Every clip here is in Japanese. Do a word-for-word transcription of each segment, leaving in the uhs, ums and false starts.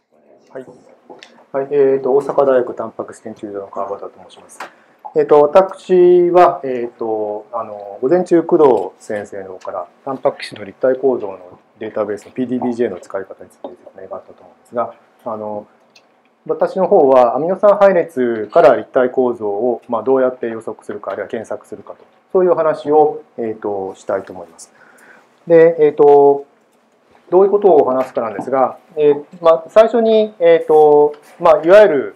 はい、はいえーと、大阪大学タンパク質研究所の川端と申します。えーと、私は、えーと、あの午前中工藤先生の方からタンパク質の立体構造のデータベースの ピーディービージェー の使い方について説明があったと思うんですが、あの私の方はアミノ酸配列から立体構造を、まあ、どうやって予測するかあるいは検索するかと、そういう話を、えーと、したいと思います。で、えーとどういうことを話すかなんですが、えーまあ、最初に、えーとまあ、いわゆる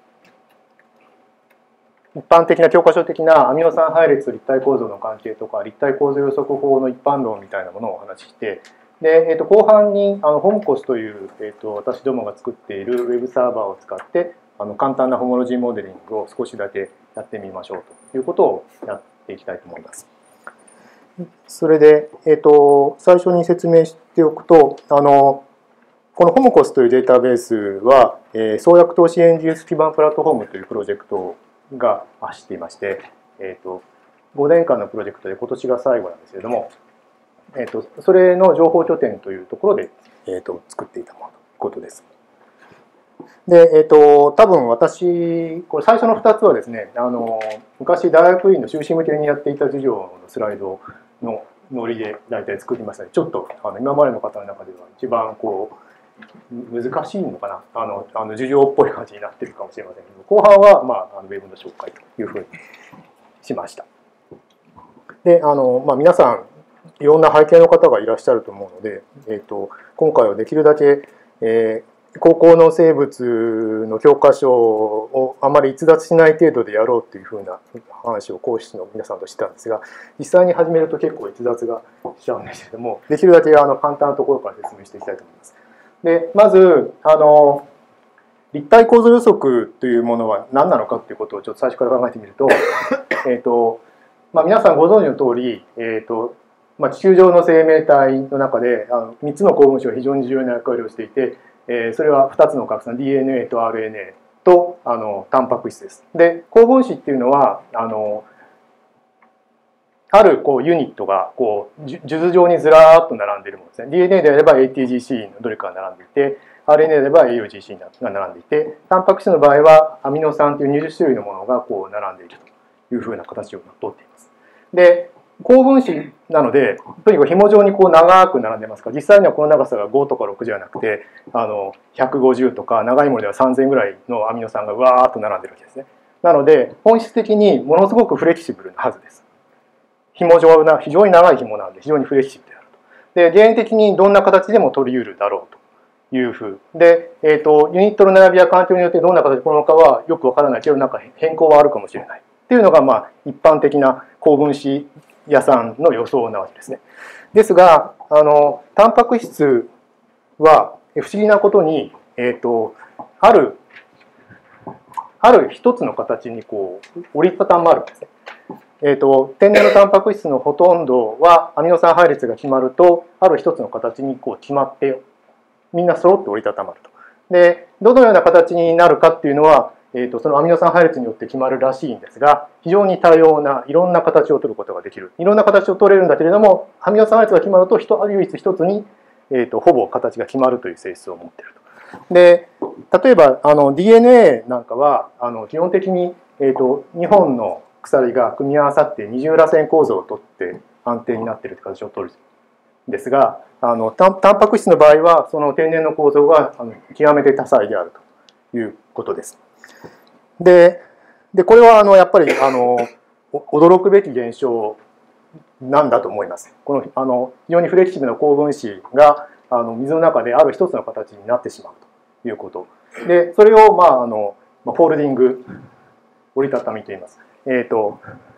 一般的な教科書的なアミノ酸配列と立体構造の関係とか立体構造予測法の一般論みたいなものをお話しして、で、えー、と後半にあのホムコスという、えー、と私どもが作っているウェブサーバーを使ってあの簡単なホモロジーモデリングを少しだけやってみましょうということをやっていきたいと思います。それで、えー、と最初に説明しておくと、あのこのホムコスというデータベースは、えー、創薬投資エンジニア基盤プラットフォームというプロジェクトが走っていまして、えー、とごねんかんのプロジェクトで今年が最後なんですけれども、えー、とそれの情報拠点というところで、えー、と作っていたものということです。で、えー、と多分私これ最初のふたつはですね、あの昔大学院の修士向けにやっていた授業のスライドのノリで大体作りましたので、ちょっとあの今までの方の中では一番こう難しいのかな、あのあの授業っぽい感じになっているかもしれませんけど、後半は、まあ、あのウェブの紹介というふうにしました。であの、まあ、皆さんいろんな背景の方がいらっしゃると思うので、えー、と今回はできるだけ、えー高校の生物の教科書をあまり逸脱しない程度でやろうというふうな話を講師の皆さんとしてたんですが、実際に始めると結構逸脱がしちゃうんですけれども、できるだけあの簡単なところから説明していきたいと思います。でまずあの立体構造予測というものは何なのかということをちょっと最初から考えてみると、えっと、まあ、皆さんご存知の通り、えっとまあ、地球上の生命体の中であのみっつの高分子が非常に重要な役割をしていて、それはふたつの核酸 ディーエヌエー と アールエヌエー とあのタンパク質です。で高分子っていうのはあのあるこうユニットがこう数珠状にずらーっと並んでいるものですね。 ディーエヌエー であれば エーティージーシー のどれかが並んでいて、 アールエヌエー であれば エーユージーシー が並んでいて、タンパク質の場合はアミノ酸というにじゅっしゅるいのものがこう並んでいるというふうな形をとっています。で高分子なのでとにかく紐状にこう長く並んでますから、実際にはこの長さがごとかろくじゃなくてあのひゃくごじゅうとか長いものではさんぜんぐらいのアミノ酸がわーっと並んでるわけですね。なので本質的にものすごくフレキシブルなはずです。紐状な非常に長い紐なので非常にフレキシブルであると。で原理的にどんな形でも取り得るだろうというふうで、えーと、ユニットの並びや環境によってどんな形でこのかはよくわからないけど、なんか変更はあるかもしれないっていうのが、まあ一般的な高分子屋さんの予想なわけですね。ですがあのタンパク質は不思議なことに、えーと、あるある一つの形にこう折りたたまるんですね。えーと、天然のタンパク質のほとんどはアミノ酸配列が決まるとある一つの形にこう決まってみんな揃って折りたたまると。でどのような形になるかっていうのはえー、とそのアミノ酸配列によって決まるらしいんですが、非常に多様ないろんな形を取ることができる。いろんな形を取れるんだけれども、アミノ酸配列が決まると唯一一つに、えー、とほぼ形が決まるという性質を持っていると。で例えばあの ディーエヌエー なんかはあの基本的に、えー、とにほんの鎖が組み合わさって二重らせん構造を取って安定になっているという形を取るんですが、あのタンパク質の場合はその天然の構造があの極めて多彩であるということです。で, でこれはあのやっぱりあの驚くべき現象なんだと思います。このあの非常にフレキシブルな高分子があの水の中である一つの形になってしまうということで、それを、まあ、あのフォールディング折りたたみといいます。えーと、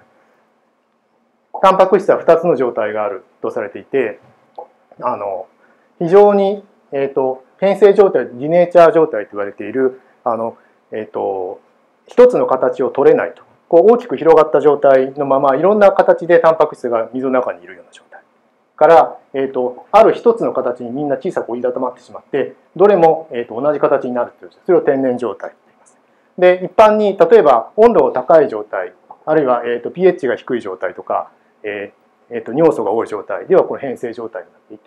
タンパク質はふたつの状態があるとされていて、あの非常に、えーと、変性状態、ディネイチャー状態と言われているあの、えーと一つの形を取れないと、こう大きく広がった状態のままいろんな形でタンパク質が水の中にいるような状態から、えー、とある一つの形にみんな小さく折りたたまってしまってどれも、えー、と同じ形になるという、それを天然状態と言います。で一般に例えば温度が高い状態あるいは、えー、と pH が低い状態とか、えーえー、と尿素が多い状態ではこの変性状態になっていて、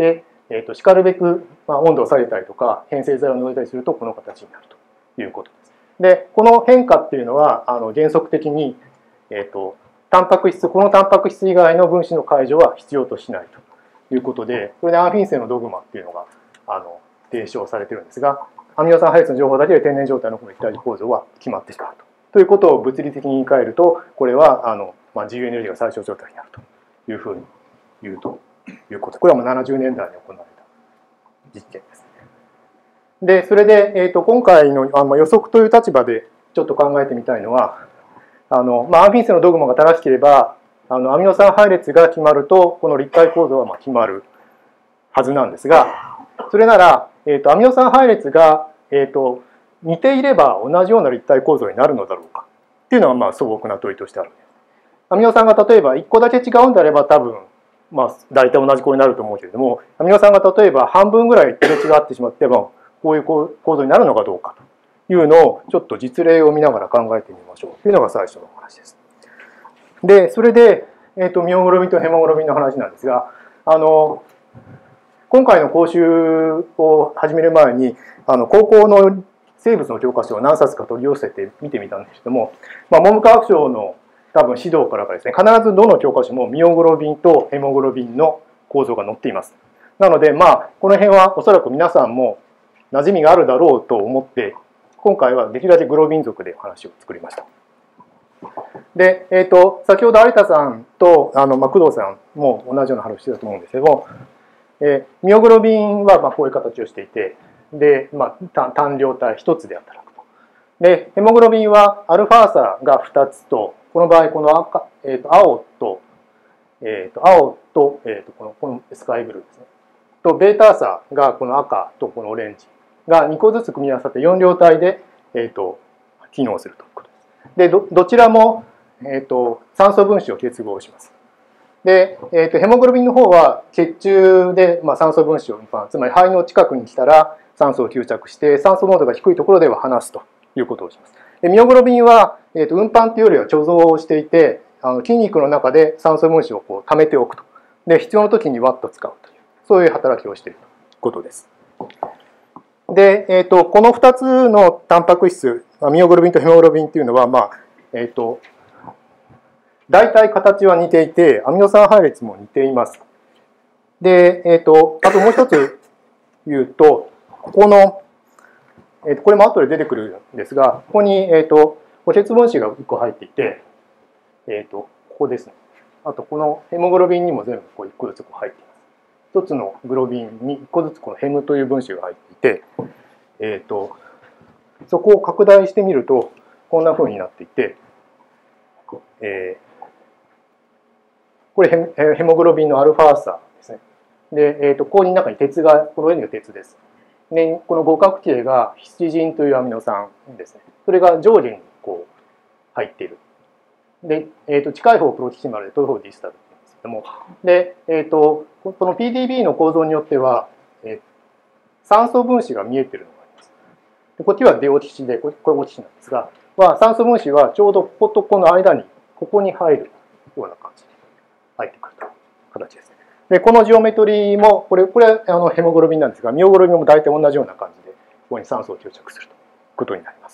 えー、としかるべく、まあ、温度を下げたりとか変成剤を除いたりするとこの形になるということです。でこの変化っていうのはあの原則的に、えー、とタンパク質このタンパク質以外の分子の解除は必要としないということで、これでアンフィンセンのドグマっていうのがあの提唱されてるんですが、アミノ酸配列の情報だけで天然状態のこの立体構造は決まってしまうと。ということを物理的に言い換えると、これはあの、まあ、自由エネルギーが最小状態になるというふうに言うということ。これはもうななじゅうねんだいに行われた実験です。で、それで、えー、と今回のあの予測という立場でちょっと考えてみたいのは、あのまあ、アンフィンセンのドグマが正しければ、あのアミノ酸配列が決まると、この立体構造はまあ決まるはずなんですが、それなら、えー、とアミノ酸配列が、えー、と似ていれば同じような立体構造になるのだろうかっていうのがまあ素朴な問いとしてあるんです。アミノ酸が例えばいっこだけ違うんであれば多分、まあ、大体同じ構になると思うけれども、アミノ酸が例えば半分ぐらいすれ違ってしまってもこういう構造になるのかどうかというのをちょっと実例を見ながら考えてみましょうというのが最初の話です。でそれで、えー、とミオグロビンとヘモグロビンの話なんですが、あの今回の講習を始める前にあの高校の生物の教科書を何冊か取り寄せて見てみたんですけども、まあ、文部科学省の多分指導からかですね、必ずどの教科書もミオグロビンとヘモグロビンの構造が載っています。なのでまあこの辺はおそらく皆さんも馴染みがあるだろうと思って、今回はできるだけグロビン属でお話を作りました。で、えー、と先ほど有田さんとあの、まあ、工藤さんも同じような話をしてたと思うんですけども、えー、ミオグロビンはまあこういう形をしていて、で、まあ、単量体ひとつで働くと。で、ヘモグロビンはアルファーサがふたつと、この場合この赤、えー、と青と、えー、と青と、えー、とこのこのスカイブルーですね。とベーターサがこの赤とこのオレンジがにこずつ組み合わさってよん量体で、えー、と機能するということです。で、ど, どちらも、えー、と酸素分子を結合します。で、えー、とヘモグロビンの方は血中で、まあ、酸素分子を、つまり肺の近くに来たら酸素を吸着して酸素濃度が低いところでは離すということをします。でミオグロビンは、えー、と運搬というよりは貯蔵をしていて、あの筋肉の中で酸素分子をこう溜めておくと。で必要な時にワッと使うという、そういう働きをしているということです。で、えー、とこのふたつのタンパク質、ミオグロビンとヘモグロビンというのは、まあえー、と大体形は似ていて、アミノ酸配列も似ています。で、えー、とあともう一つ言うと、ここの、えー、とこれも後で出てくるんですが、ここに、えー、と補欠分子がいっこ入っていて、えー、とここですね。あとこのヘモグロビンにも全部こういっこずつこう入っています。一つのグロビンにいっこずつこのヘムという分子が入っていて、えー、とそこを拡大してみるとこんな風になっていて、えー、これヘヘモグロビンのアルファーサですね。で、えー、とここに中に鉄が、この上には鉄です。で、この五角形がヒスチジンというアミノ酸ですね。それが上下にこう入っている。で、えー、と近い方をプロキシマルで遠い方をディスタルって言うんですけども、で、えー、とこの ピーディービー の構造によっては、えー、酸素分子が見えているのがあります。でこっちはデオキシで、これオキシなんですが、まあ、酸素分子はちょうどこことこの間に、ここに入るような感じで入ってくるという形です。で、このジオメトリーも、これ、これはあのヘモグロビンなんですが、ミオグロビンも大体同じような感じで、ここに酸素を吸着するということになります。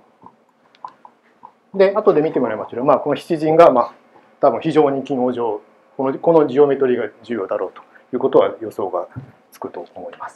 で、後で見てもらいましょう。まあ、このヒスチジンが、まあ、多分非常に機能上、この、このジオメトリーが重要だろうということは予想がつくと思います。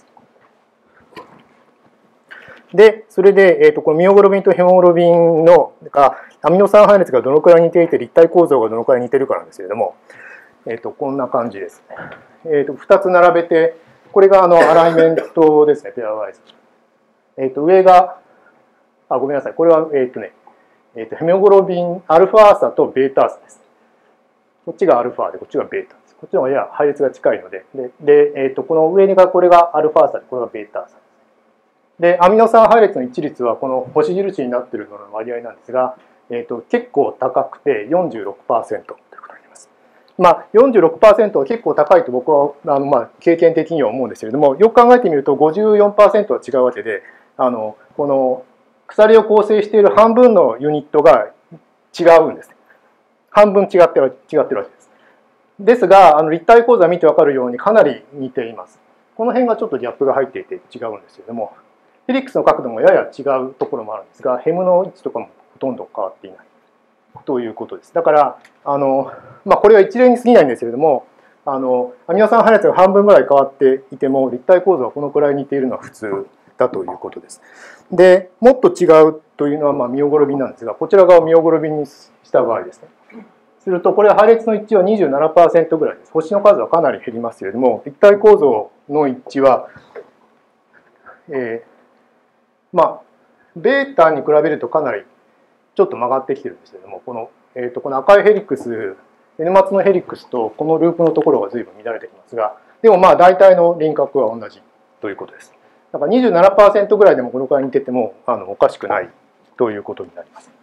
で、それで、えー、とこのミオグロビンとヘモグロビンのがアミノ酸配列がどのくらい似ていて、立体構造がどのくらい似ているかなんですけれども、えー、とこんな感じです。えー、とふたつ並べて、これがあのアライメントですね、ペアワイズ。えー、と上が、あ、ごめんなさい、これは、えーとねえー、とヘモグロビン、アルファーサとベーターサです。こっちがアルファで、こっちがベータです。こっちの方がやや配列が近いので、で、でえー、とこの上がこれがアルファーサで、これがベーターサ。で、アミノ酸配列の一致率はこの星印になっているのの割合なんですが、えー、と結構高くて よんじゅうろくパーセント ということになります。まあ、よんじゅうろくパーセント は結構高いと僕はあの、まあ、経験的には思うんですけれども、よく考えてみると ごじゅうよんパーセント は違うわけで、あのこの鎖を構成している半分のユニットが違うんです。半分違ってる違ってるわけです。ですが、あの立体構造を見て分かるようにかなり似ています。 この辺がちょっとギャップが入っていて違うんですけれども、ヘリクスの角度もやや違うところもあるんですが、ヘムの位置とかもほとんど変わっていないということです。だからあの、まあ、これは一例に過ぎないんですけれども、あのアミノ酸配列が半分ぐらい変わっていても立体構造はこのくらい似ているのは普通だということです。でもっと違うというのはまあミオグロビンなんですが、こちら側をミオグロビンにした場合ですね。するとこれは配列の一致は にじゅうななパーセント ぐらいです。星の数はかなり減りますけれども、立体構造の一致は、えー、まあベータに比べるとかなりちょっと曲がってきてるんですけれども、この、えー、とこの赤いヘリクス N 末のヘリクスとこのループのところが随分乱れてきますが、でもまあ大体の輪郭は同じということです。だから にじゅうななパーセント ぐらいでもこのくらい似ててもあのおかしくないということになります。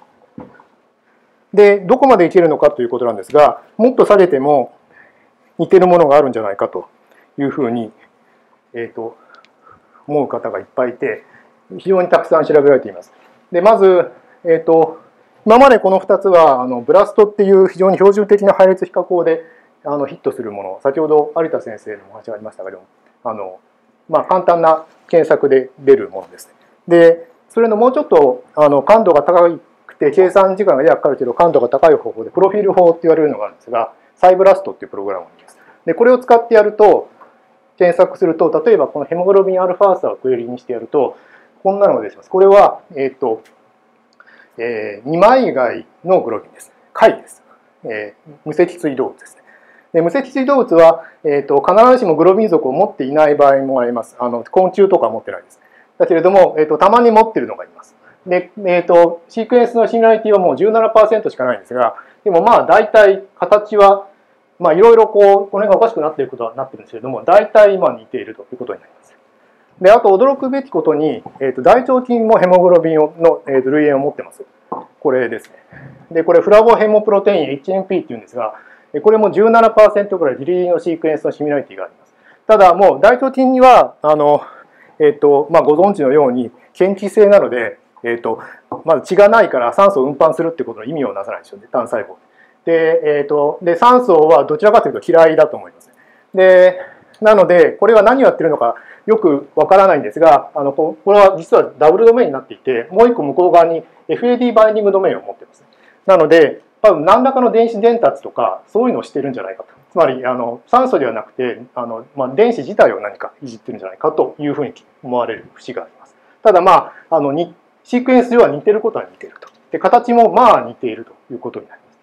で、どこまでいけるのかということなんですが、もっと下げても似てるものがあるんじゃないかというふうに、えー、と思う方がいっぱいいて、非常にたくさん調べられています。で、まず、えー、と今までこのふたつはあのブラストっていう非常に標準的な配列比較法であのヒットするもの、先ほど有田先生のお話がありましたけども、あの、まあ、簡単な検索で出るものです。で、それのもうちょっとあの感度が高くて計算時間がややかかるけど感度が高い方法でプロフィール法って言われるのがあるんですが、サイブラストっていうプログラムがあります。で、これを使ってやると、検索すると、例えばこのヘモグロビンアルファーサーをクエリにしてやると、こんなのが出てきます。これは、えっと、えー、に枚貝のグロビンです。貝です。えー、無脊椎動物ですね。で無脊椎動物は、えーと、必ずしもグロビン属を持っていない場合もあります。あの昆虫とか持ってないです。だけれども、えーと、たまに持っているのがいます。で、えーと、シークエンスのシミュラリティはもう じゅうななパーセント しかないんですが、でもまあ大体形は、まあいろいろこう、この辺がおかしくなっていることはなっているんですけれども、大体まあ似ているということになります。で、あと驚くべきことに、えーと、大腸菌もヘモグロビンの、えーと、類塩を持ってます。これですね。で、これフラボヘモプロテイン エイチエムピー っていうんですが、これも じゅうななパーセント ぐらいギリギリのシークエンスのシミュラリティがあります。ただもう大腸菌にはあの、えーとまあ、ご存知のように嫌気性なので、えーとまず血がないから酸素を運搬するってことの意味をなさないですよね、単細胞で、えーと、で酸素はどちらかというと嫌いだと思います。でなのでこれは何をやってるのかよくわからないんですが、あのこれは実はダブルドメインになっていて、もう一個向こう側に エフエーディー バインディングドメインを持っています。なので多分何らかの電子伝達とかそういうのをしてるんじゃないかと。つまりあの酸素ではなくてあの、まあ、電子自体を何かいじってるんじゃないかというふうに思われる節があります。ただまああのにシークエンス上は似てることは似ていると。で形もまあ似ているということになります。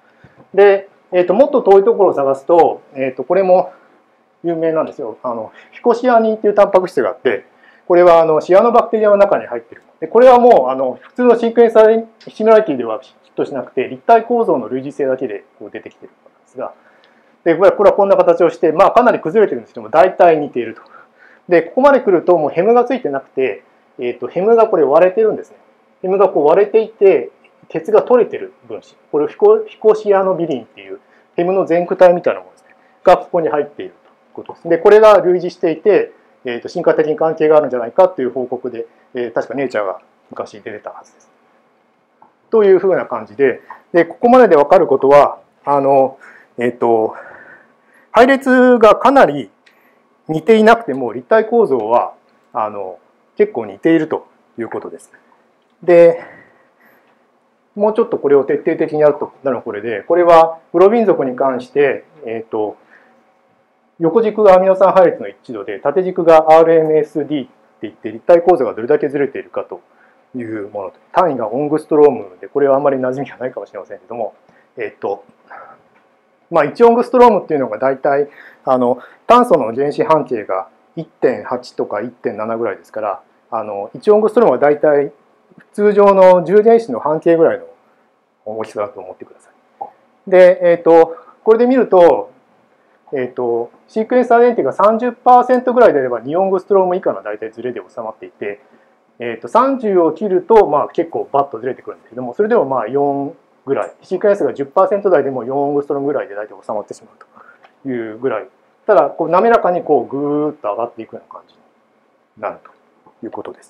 で、えー、ともっと遠いところを探すと、えー、とこれも有名なんですよ。あのフィコシアニンというタンパク質があって、これはあのシアノバクテリアの中に入っている。でこれはもうあの普通のシークエンスシミュラリティではヒットしなくて、立体構造の類似性だけでこう出てきているんですが、でこれはこんな形をして、まあ、かなり崩れてるんですけども、大体似ていると。でここまで来るともうヘムがついてなくて、えー、とヘムがこれ割れてるんですね。ヘムがこう割れていて、鉄が取れてる分子、これをフィコ、フィコシアノビリンっていうヘムの前駆体みたいなものですね、がここに入っているということです。でこれが類似していて、えー、と進化的に関係があるんじゃないかという報告で、えー、確かネイチャーが昔出てたはずです。というふうな感じで、でここまでで分かることは、あの、えっと、配列がかなり似ていなくても立体構造はあの結構似ているということです。で、もうちょっとこれを徹底的にやるとなるのはこれで、これはグロビン属に関して、えっと、横軸がアミノ酸配列の一致度で、縦軸が アールエムエスディー って言って立体構造がどれだけずれているかというもの、単位がオングストロームで、これはあんまり馴染みがないかもしれませんけども、えっとまあ、いちオングストロームっていうのが大体あの炭素の原子半径が いってんはち とか いってんなな ぐらいですから、あのいちオングストロームは大体通常の重原子の半径ぐらいの大きさだと思ってください。で、えっとこれで見ると、えっとシークエンスアイデンティティが さんじゅっパーセント ぐらいであればにオングストローム以下の大体ズレで収まっていて、えっとさんじゅうを切るとまあ結構バッとずれてくるんですけども、それでもまあよんぐらい、シークエンスが じゅっパーセント 台でもよんオングストロームぐらいで大体収まってしまうというぐらい、ただこう滑らかにこうぐーっと上がっていくような感じになるということです。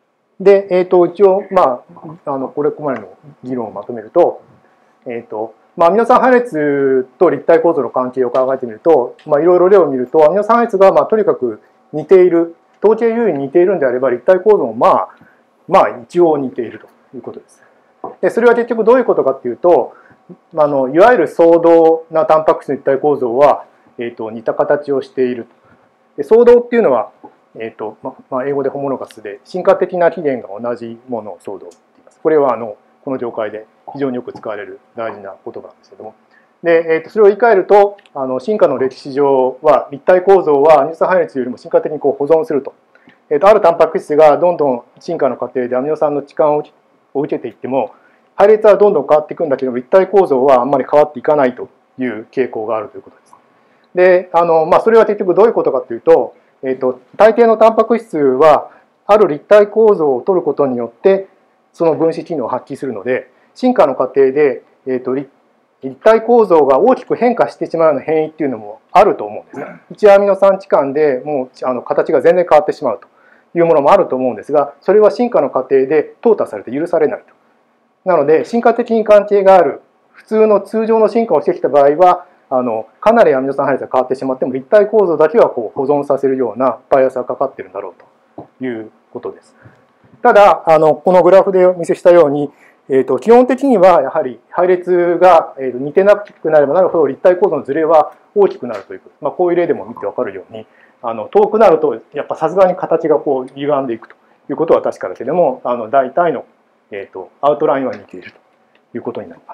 で、えー、と一応、まあ、あのこれここまでの議論をまとめると、えーとまあ、アミノ酸配列と立体構造の関係を考えてみると、まあ、いろいろ例を見るとアミノ酸配列がまあとにかく似ている、統計優位に似ているんであれば立体構造もまあまあ一応似ているということです。でそれは結局どういうことかっていうと、あのいわゆる相同なタンパク質の立体構造は、えー、と似た形をしている。で相同っていうのは、えーとままあ、英語でホモロガスで進化的な起源が同じものを相同って言います。これはあのこの業界で非常によく使われる大事な言葉なんですけども、で、えー、とそれを言い換えるとあの進化の歴史上は立体構造はアミノ酸配列よりも進化的にこう保存すると。えー、とあるタンパク質がどんどん進化の過程でアミノ酸の置換を受けていっても配列はどんどん変わっていくんだけど立体構造はあんまり変わっていかないという傾向があるということです。であの、まあ、それは結局どういうことかというと、えー、と大抵のタンパク質はある立体構造を取ることによってその分子機能を発揮するので、進化の過程で、えー、と立体構造が大きく変化してしまうような変異っていうのもあると思うんですね。いちアミノ酸置換でもうあの形が全然変わってしまうというものもあると思うんですが、それは進化の過程で淘汰されて許されないと。なので進化的に関係がある普通の通常の進化をしてきた場合はあのかなりアミノ酸配列が変わってしまっても立体構造だけはこう保存させるようなバイアスがかかっているんだろうということです。ただあのこのグラフでお見せしたように、えー、と基本的にはやはり配列が似てなくなればなるほど立体構造のズレは大きくなるということ、まあ、こういう例でも見て分かるようにあの遠くなるとやっぱさすがに形がこう歪んでいくということは確かだけれども、あの大体の、えー、とアウトラインは似ているということになります。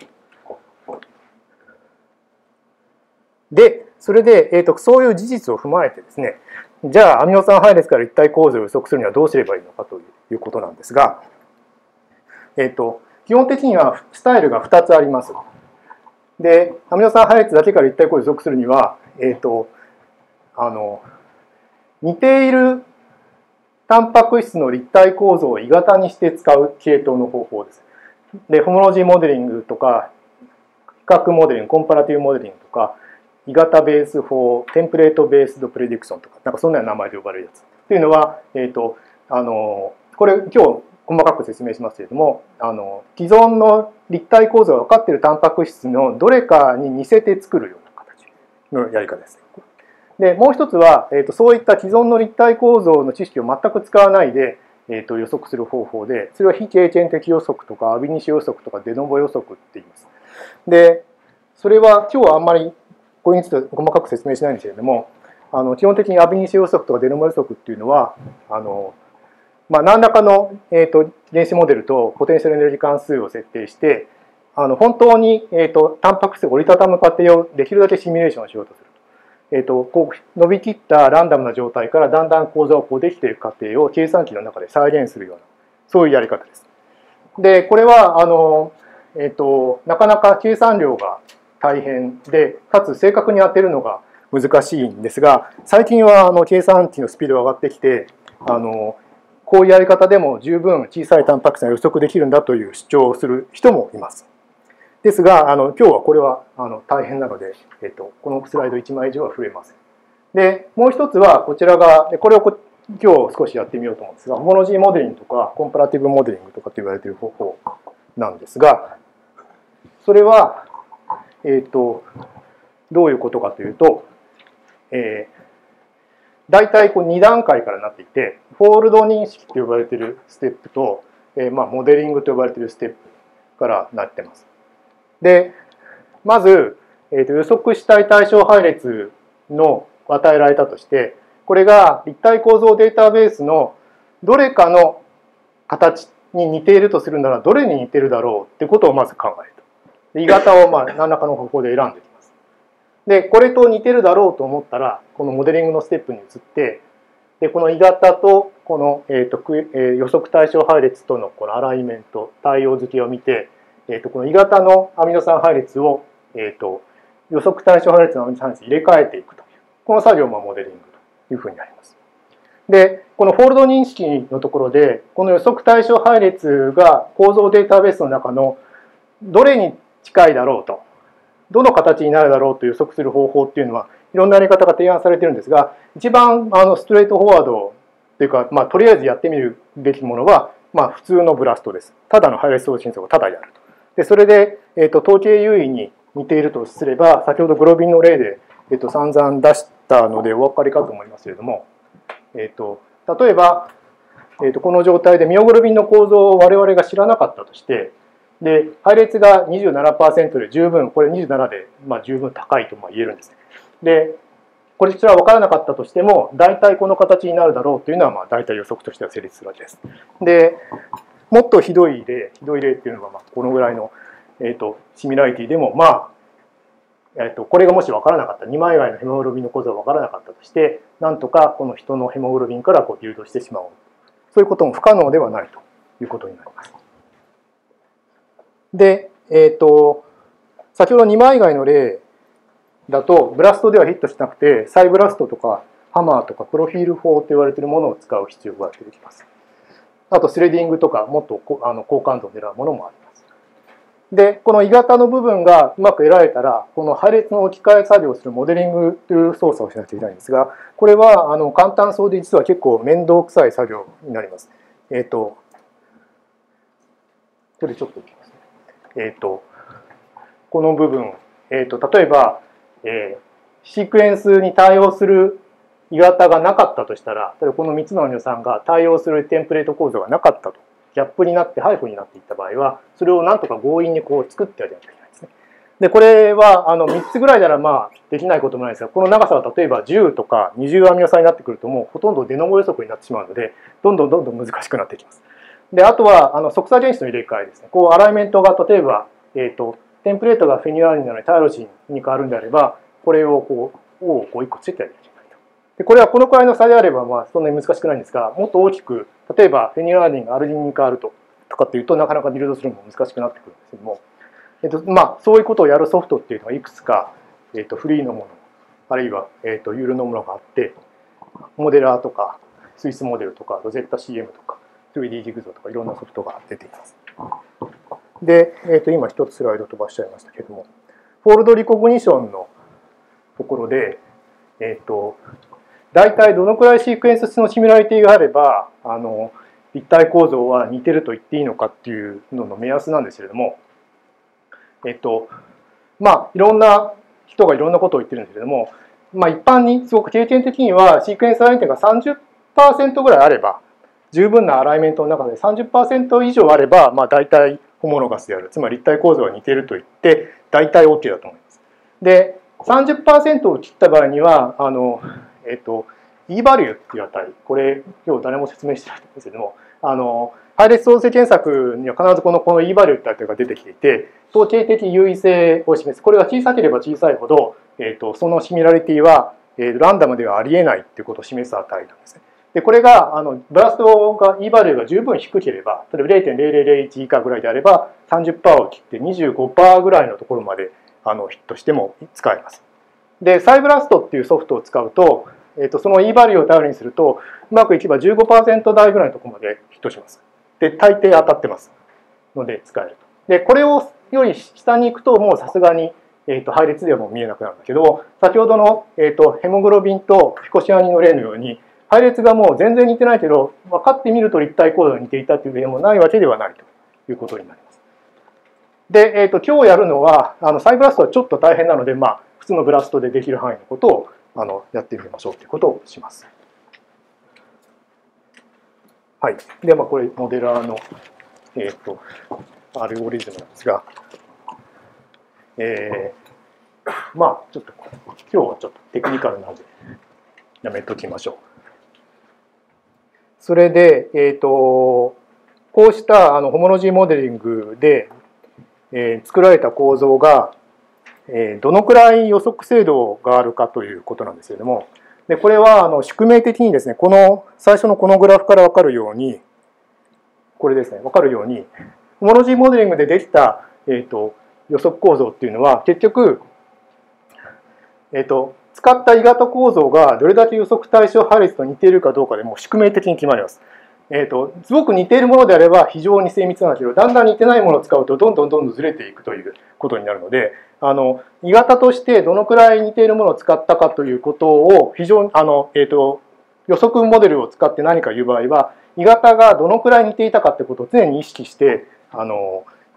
でそれで、えー、とそういう事実を踏まえてですね、じゃあアミノ酸配列から立体構造を予測するにはどうすればいいのかということなんですが、えー、と基本的にはスタイルがふたつあります。でアミノ酸配列だけから立体構造を予測するには、えー、とあの似ているタンパク質の立体構造を鋳型にして使う系統の方法です。でホモロジーモデリングとか比較モデリング、コンパラティブモデリングとか鋳型ベース法、テンプレートベースドプレディクションとか、なんかそんな名前で呼ばれるやつっていうのは、えー、とあのこれ今日細かく説明しますけれども、あの既存の立体構造が分かっているタンパク質のどれかに似せて作るような形のやり方です。でもう一つは、えー、とそういった既存の立体構造の知識を全く使わないで、えー、と予測する方法で、それは非経験的予測とかアビニシ予測とかデノボ予測って言います。でそれは今日はあんまりこれについて細かく説明しないんですけれども、あの基本的にアビニシ予測とかデノボ予測っていうのはあの、まあ、何らかの、えー、と原子モデルとポテンシャルエネルギー関数を設定してあの本当に、えー、とタンパク質が折りたたむ過程をできるだけシミュレーションしようとすると。えー、とこう伸びきったランダムな状態からだんだん構造がこうできている過程を計算機の中で再現するようなそういうやり方です。でこれはあの、えー、となかなか計算量が大変でかつ正確に当てるのが難しいんですが、最近はあの計算機のスピードが上がってきてあのこういうやり方でも十分小さいタンパク質が予測できるんだという主張をする人もいます。ですがあの今日はこれはあの大変なので、えっと、このスライドいちまい以上は増えません。でもう一つはこちらがこれをこ今日少しやってみようと思うんですが、ホモロジーモデリングとかコンパラティブモデリングとかと言われている方法なんですが、それは、えっと、どういうことかというと、えー、大体こうに段階からなっていて、フォールド認識と呼ばれているステップと、えーまあ、モデリングと呼ばれているステップからなっています。でまず、えー、と予測したい対象配列の与えられたとして、これが立体構造データベースのどれかの形に似ているとするならどれに似ているだろうってことをまず考えると。鋳型をまあ何らかの方法で選んでいきます。でこれと似てるだろうと思ったらこのモデリングのステップに移って、でこの鋳型とこの、えーとえー、予測対象配列とのこのアライメント対応付けを見て、えー、とこの鋳型のアミノ酸配列を、えー、と予測対象配列のアミノ酸配列に入れ替えていくというこの作業もモデリングというふうになります。でこのフォールド認識のところでこの予測対象配列が構造データベースの中のどれに近いだろうと、どの形になるだろうと予測する方法っていうのはいろんなやり方が提案されているんですが、一番あのストレートフォワードというか、まあ、とりあえずやってみるべきものは、まあ、普通のブラストです。ただの配列送信層をただやると。でそれでえーと、統計優位に似ているとすれば、先ほどグロビンの例で、えーと、散々出したのでお分かりかと思いますけれども、えーと、例えば、えーと、この状態でミオグロビンの構造を我々が知らなかったとして、で配列が にじゅうななパーセント で十分、これにじゅうななで、まあ、十分高いとまあ言えるんですね。でこれそれは分からなかったとしても、大体この形になるだろうというのは、まあ、大体予測としては成立するわけです。で、もっとひどい例、ひどい例っていうのが、まあ、このぐらいの、えーと、シミュラリティでも、まあ、えーと、これがもし分からなかった、にまい外のヘモグロビンの構造が分からなかったとして、なんとかこの人のヘモグロビンからこう誘導してしまおう。そういうことも不可能ではないということになります。で、えーと、先ほどにまい外の例、だとブラストではヒットしなくて、サイブラストとかハマーとかプロフィール法と言われているものを使う必要が出てきます。あとスレディングとかもっとあの高感度を狙うものもあります。で、この鋳型の部分がうまく得られたら、この配列の置き換え作業をするモデリングという操作をしなきゃいけないんですが、これはあの簡単そうで実は結構面倒くさい作業になります。えっと、これちょっといきますね。えっと、この部分、えっと、例えば、えー、シークエンスに対応する鋳型がなかったとしたら、例えばこのみっつのアミノ酸が対応するテンプレート構造がなかったと、ギャップになってハイフになっていった場合は、それをなんとか強引にこう作ってあげなきゃいけないですね。で、これはあのみっつぐらいならまあできないこともないですが、この長さは例えばじゅうとかにじゅうアミノ酸になってくると、もうほとんどデノボ予測になってしまうので、どんどんどんどん難しくなってきます。で、あとはあの側鎖原子の入れ替えですね。こうアライメントが例えば、えーと、テンプレートがフェニラーニンなのにタイロシンに変わるんであれば、これをこう、O をこういっこつけてあげなきゃいけないと。で、これはこのくらいの差であれば、まあそんなに難しくないんですが、もっと大きく、例えばフェニラーニンがアルジニンに変わると、とかっていうと、なかなかビルドするのも難しくなってくるんですけども、えっと、まあそういうことをやるソフトっていうのはいくつか、えっと、フリーのもの、あるいは、えっと、ユールのものがあって、モデラーとか、スイスモデルとか、ロゼッタ シーエム とか、スリーディー ジグゾーとかいろんなソフトが出ています。で、えー、と今一つスライド飛ばしちゃいましたけども、フォールドリコグニションのところで、えっ、ー、と、大体どのくらいシークエンスのシミュラリティがあれば、あの、立体構造は似てると言っていいのかっていうのの目安なんですけれども、えっ、ー、と、まあ、いろんな人がいろんなことを言ってるんですけれども、まあ、一般にすごく経験的にはシークエンスアライメントが さんじゅっパーセント ぐらいあれば、十分なアライメントの中で さんじゅっパーセント 以上あれば、まあ、大体ホモロガスである、つまり立体構造が似ていると言って大体 OK だと思います。で さんじゅっパーセント を切った場合にはあの、えっと、E バリューっていう値、これ今日誰も説明してないんですけども、あの配列相似検索には必ずこのこの E バリューって値が出てきていて、統計的優位性を示す。これが小さければ小さいほど、えっと、そのシミュラリティは、えー、ランダムではありえないっていうことを示す値なんですね。でこれがあのブラストが E バリューが十分低ければ、例えば れいてんぜろぜろぜろいち 以下ぐらいであれば さんじゅっパーセント を切って にじゅうごパーセント ぐらいのところまであのヒットしても使えます。でサイブラストっていうソフトを使うと、えー、とその E バリューを頼りにするとうまくいけば じゅうごパーセント 台ぐらいのところまでヒットします。で大抵当たってますので使えると。でこれをより下に行くともうさすがにえーと配列ではもう見えなくなるんだけど、先ほどの、えーとヘモグロビンとフィコシアニンの例のように配列がもう全然似てないけど、分かってみると立体構造が似ていたという例もないわけではないということになります。で、えー、と今日やるのは、あのサイブラストはちょっと大変なので、まあ、普通のブラストでできる範囲のことをあのやってみましょうということをします。はい。で、まあ、これ、モデラーの、えー、とアルゴリズムなんですが、えー、まあ、ちょっと、今日はちょっとテクニカルなので、やめときましょう。それで、えーと、こうしたあのホモロジーモデリングで、えー、作られた構造が、えー、どのくらい予測精度があるかということなんですけれども、でこれはあの宿命的にですね、この最初のこのグラフから分かるように、これですね、分かるように、ホモロジーモデリングでできた、えーと、予測構造っていうのは、結局、えーと、使った鋳型構造がどれだけ予測対象配列と似ているかどうかでもう宿命的に決まります。えーと、すごく似ているものであれば非常に精密なんだけど、だんだん似てないものを使うとどんどんどんどんずれていくということになるので、あの鋳型としてどのくらい似ているものを使ったかということを非常にあの、えーと、予測モデルを使って何か言う場合は、鋳型がどのくらい似ていたかということを常に意識してあの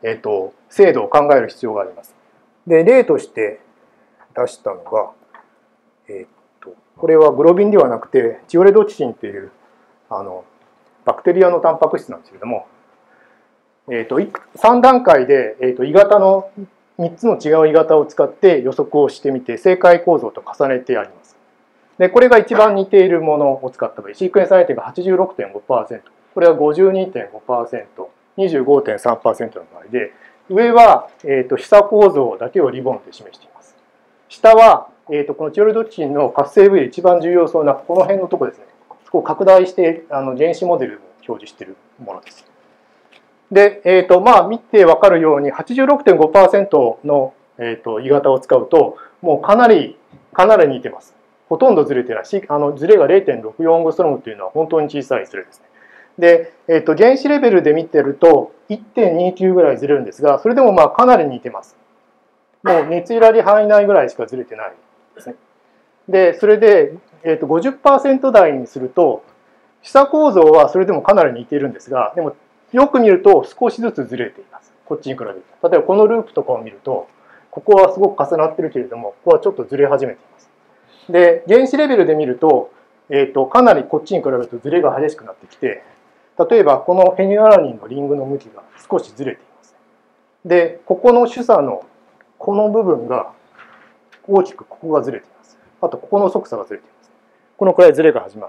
えー、と精度を考える必要があります。で、例として出したのが、えー、とこれはグロビンではなくてチオレドチシンっていうあのバクテリアのタンパク質なんですけれども、えー、とさん段階で、えー、と鋳型のみっつの違う鋳型を使って予測をしてみて正解構造と重ねてあります。でこれが一番似ているものを使った場合、シークエンス相手が はちじゅうろくてんごパーセント、これは ごじゅうにてんごパーセント、にじゅうごてんさんパーセント の場合で、上は、えー、と示唆構造だけをリボンで示しています。下は、えー、とこのチオレドチシンの活性部位で一番重要そうなこの辺のところですね。そこを拡大してあの原子モデルを表示しているものです。で、えーとまあ、見て分かるように はちじゅうろくてんごパーセント の、えー、と鋳型を使うともうかなりかなり似てます。ほとんどずれてないし、あのずれが れいてんろくよん アングストロムというのは本当に小さいずれですね。で、えー、と原子レベルで見てると いってんにきゅう ぐらいずれるんですが、それでもまあかなり似てます。もう熱揺らり範囲内ぐらいしかずれてないですね。で、それで、えー、と ごじゅっパーセント 台にすると示唆構造はそれでもかなり似ているんですが、でもよく見ると少しずつずれています。こっちに比べると。例えばこのループとかを見ると、ここはすごく重なってるけれども、ここはちょっとずれ始めています。で、原子レベルで見ると、えー、とかなりこっちに比べるとずれが激しくなってきて、例えばこのフェニュアラニンのリングの向きが少しずれています。で、ここの主査のこの部分が大きくここがずれています。あとここの側差がずれています。このくらいずれが始まって、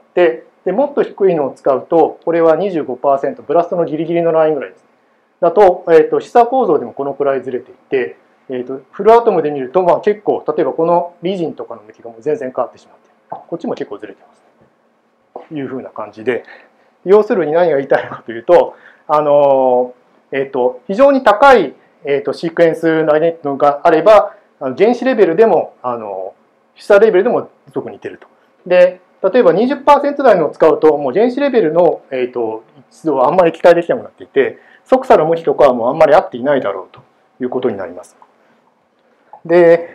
でもっと低いのを使うと、これは にじゅうごパーセント、ブラストのギリギリのラインぐらいです。だと、えー、と示唆構造でもこのくらいずれていて、えー、とフルアトムで見ると、まあ、結構、例えばこのリジンとかの向きがもう全然変わってしまって、こっちも結構ずれてます。というふうな感じで、要するに何が言いたいのかというと、あのえー、と非常に高い、えー、とシークエンスのアイデンティティがあれば、原子レベルでも、あの示唆レベルでも特に似てると。で、例えば にじゅっパーセント 台のを使うと、もう原子レベルの、えー、と一致度はあんまり期待できなくなっていて、側差の向きとかはもうあんまり合っていないだろうということになります。で、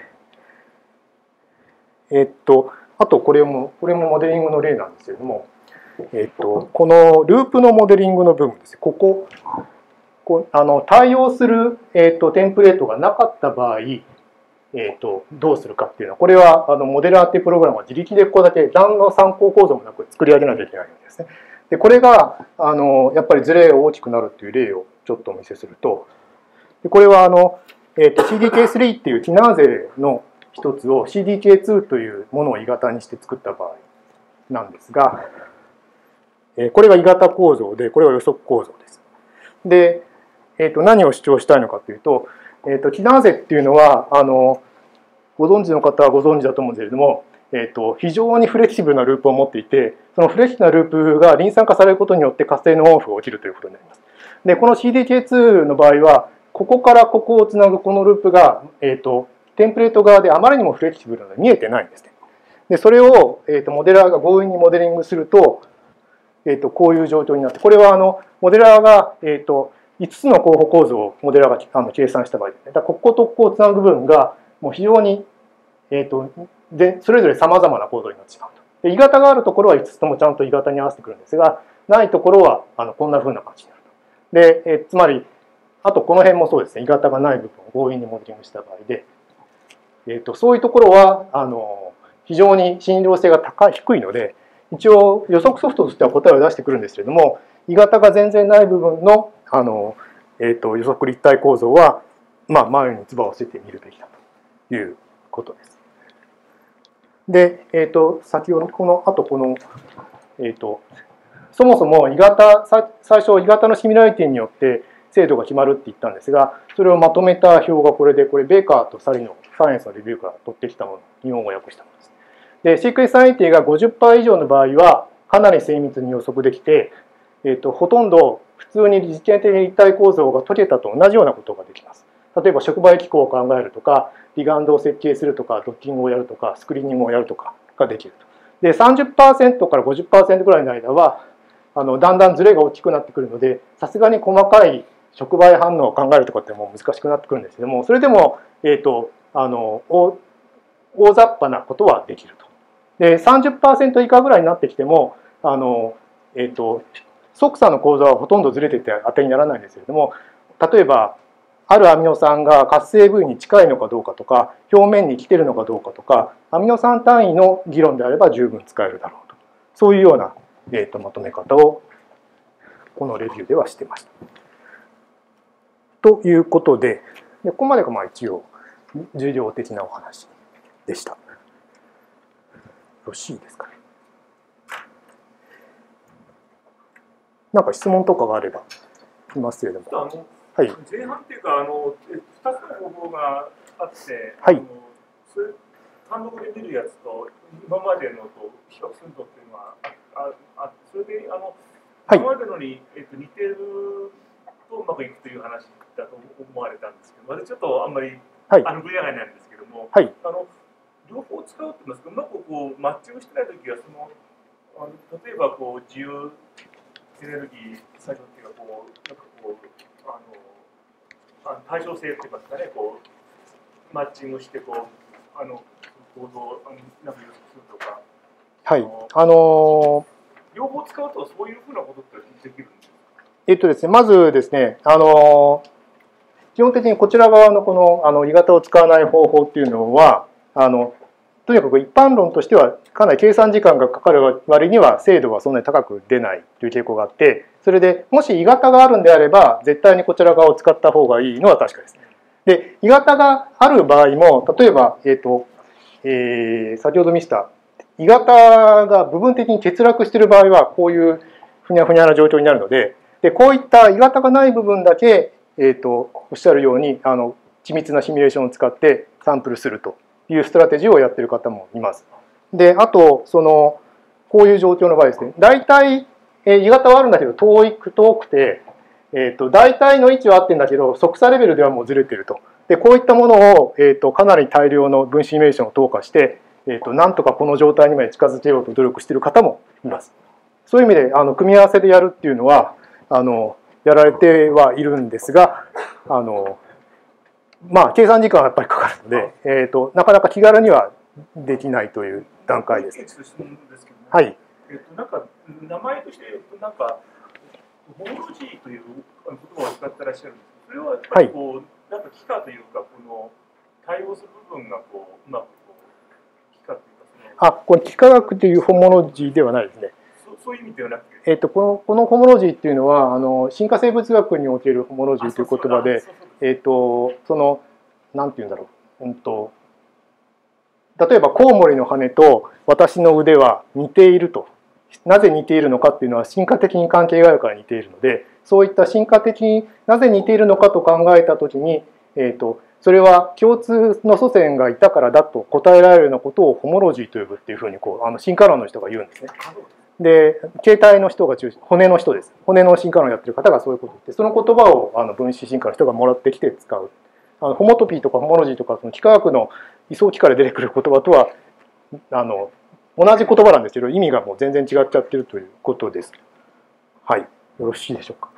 えっと、あとこれも、これもモデリングの例なんですけれども、えっと、このループのモデリングの部分ですね、ここ、こあの対応する、えっと、テンプレートがなかった場合、えっと、どうするかっていうのは、これはあのモデラーっていうプログラムは自力でここだけ何の参考構造もなく作り上げなきゃいけないんですね。で、これがあのやっぱりズレが大きくなるっていう例をちょっとお見せすると、でこれはあの、えっと、シーディーケースリー っていうティナーゼの一つを シーディーケーツー というものを鋳型にして作った場合なんですが、これが鋳型構造で、これは予測構造です。で、えっと、何を主張したいのかというと、えっと、ティナーゼっていうのはあのご存知の方はご存知だと思うんですけれども、えっと、非常にフレキシブルなループを持っていて、そのフレキシブルなループがリン酸化されることによって活性のオンオフが起きるということになります。で、この シーディーケーツー の場合は、ここからここをつなぐこのループが、えっと、テンプレート側であまりにもフレキシブルなので見えてないんですね。で、それを、えっと、モデラーが強引にモデリングすると、えっと、こういう状況になって、これはあのモデラーが、えっと、いつつの候補構造をモデラーがあの計算した場合ですね。だからこことここをつなぐ部分がもう非常に、えっと、でそれぞれさまざまな構造になってしまうと。で、鋳型があるところはいつつともちゃんと鋳型に合わせてくるんですが、ないところはあのこんなふうな感じになると。で、えつまり、あとこの辺もそうですね、鋳型がない部分を強引にモデリングした場合で、えっと、そういうところはあの非常に信用性が高い低いので、一応予測ソフトとしては答えを出してくるんですけれども、鋳型が全然ない部分の、あの、えー、と予測立体構造は、まあ、前に唾を捨ててみるべきだということです。で、えー、と先ほどこのあとこの、えー、とそもそも鋳型最初鋳型のシミュラリティによって精度が決まるって言ったんですが、それをまとめた表がこれで、これベーカーとサリのサイエンスのレビューから取ってきたもの、日本語訳したものです。で、シークエンスアイデンティティが ごじゅっパーセント 以上の場合はかなり精密に予測できて、えー、とほとんど普通に実験的立体構造が解けたと同じようなことができます。例えば触媒機構を考えるとか、リガンドを設計するとか、ドッキングをやるとか、スクリーニングをやるとかができると。で、さんじゅっパーセント から ごじゅっパーセント ぐらいの間はあのだんだんズレが大きくなってくるので、さすがに細かい触媒反応を考えるとかってもう難しくなってくるんですけども、それでも、えー、とあの大雑把なことはできると。で さんじゅっパーセント 以下ぐらいになってきても、あの、えー、と側差の構造はほとんどずれてて当てにならないんですけれども、例えばあるアミノ酸が活性部位に近いのかどうかとか、表面に来てるのかどうかとか、アミノ酸単位の議論であれば十分使えるだろうと、そういうような、えーと、まとめ方をこのレビューではしてました。ということで、でここまでがまあ一応重量的なお話でした。よろしいですかね。なんか質問とかがあればいますけれども。 あのはい、 前半っていうか、あのふたつの方法があって、 はい、 あのそれ単独で見るやつと今までのと比較するとっていうのはあああそれであの、はい、今までのに、えっと、似てるとうまくいくという話だと思われたんですけど、私ちょっとあんまり、はい、あの分野外なんですけども、はい、あの両方使うって言いますか、うまくこうマッチングしてないときはそのあの例えばこう自由エネルギー作業っていうかこうなんかこうあのあの対称性って言いますかね、こうマッチングしてこうあの構造をなんか予測するとか、 はい、あのー、両方使うとそういうふうなことってできるんですか。 えっとですね、まずですね、あの基本的にこちら側のこのあの鋳型を使わない方法っていうのは、あのとにかく一般論としてはかなり計算時間がかかる割には精度はそんなに高く出ないという傾向があって、それでもし鋳型があるんであれば絶対にこちら側を使った方がいいのは確かです。で、鋳型がある場合も、例えば、えーとえー、先ほど見せた鋳型が部分的に欠落している場合はこういうふにゃふにゃな状況になるので、でこういった鋳型がない部分だけ、えーとおっしゃるようにあの緻密なシミュレーションを使ってサンプルするというストラテジーをやっている方もいます。で、あとそのこういう状況の場合ですね、大体鋳型はあるんだけど遠い遠くて、えー、と大体の位置は合ってるんだけど速さレベルではもうずれてると。でこういったものを、えー、とかなり大量の分子シミュレーションを投下して、えー、となんとかこの状態にまで近づけようと努力している方もいます。そういう意味であの組み合わせでやるっていうのはあのやられてはいるんですが、あのまあ計算時間はやっぱりかかるので、えー、となかなか気軽にはできないという段階です。はい。 えっとなんか名前としてなんかホモロジーという言葉を使ってらっしゃるんですけど、それはやっぱりこう、はい、なんか幾何というかこの対応する部分がこううまくこう幾何というかそのあ、これ幾何学というホモロジーではないですね。 そ, そういう意味ではなくて、 えっとこのこのホモロジーっていうのはあの進化生物学におけるホモロジーという言葉で、えっとそのなんていうんだろう、うんと例えばコウモリの羽と私の腕は似ていると。なぜ似ているのかっていうのは進化的に関係があるから似ているので、そういった進化的になぜ似ているのかと考えたときに、えーと、それは共通の祖先がいたからだと答えられるようなことをホモロジーと呼ぶっていうふうにこうあの進化論の人が言うんですね。で、形態の人が中心、骨の人です。骨の進化論をやってる方がそういうことを言って、その言葉をあの分子進化の人がもらってきて使う。あのホモトピーとかホモロジーとかその幾何学の位相機から出てくる言葉とはあの同じ言葉なんですけど意味がもう全然違っちゃってるということです。はい、よろしいでしょうか。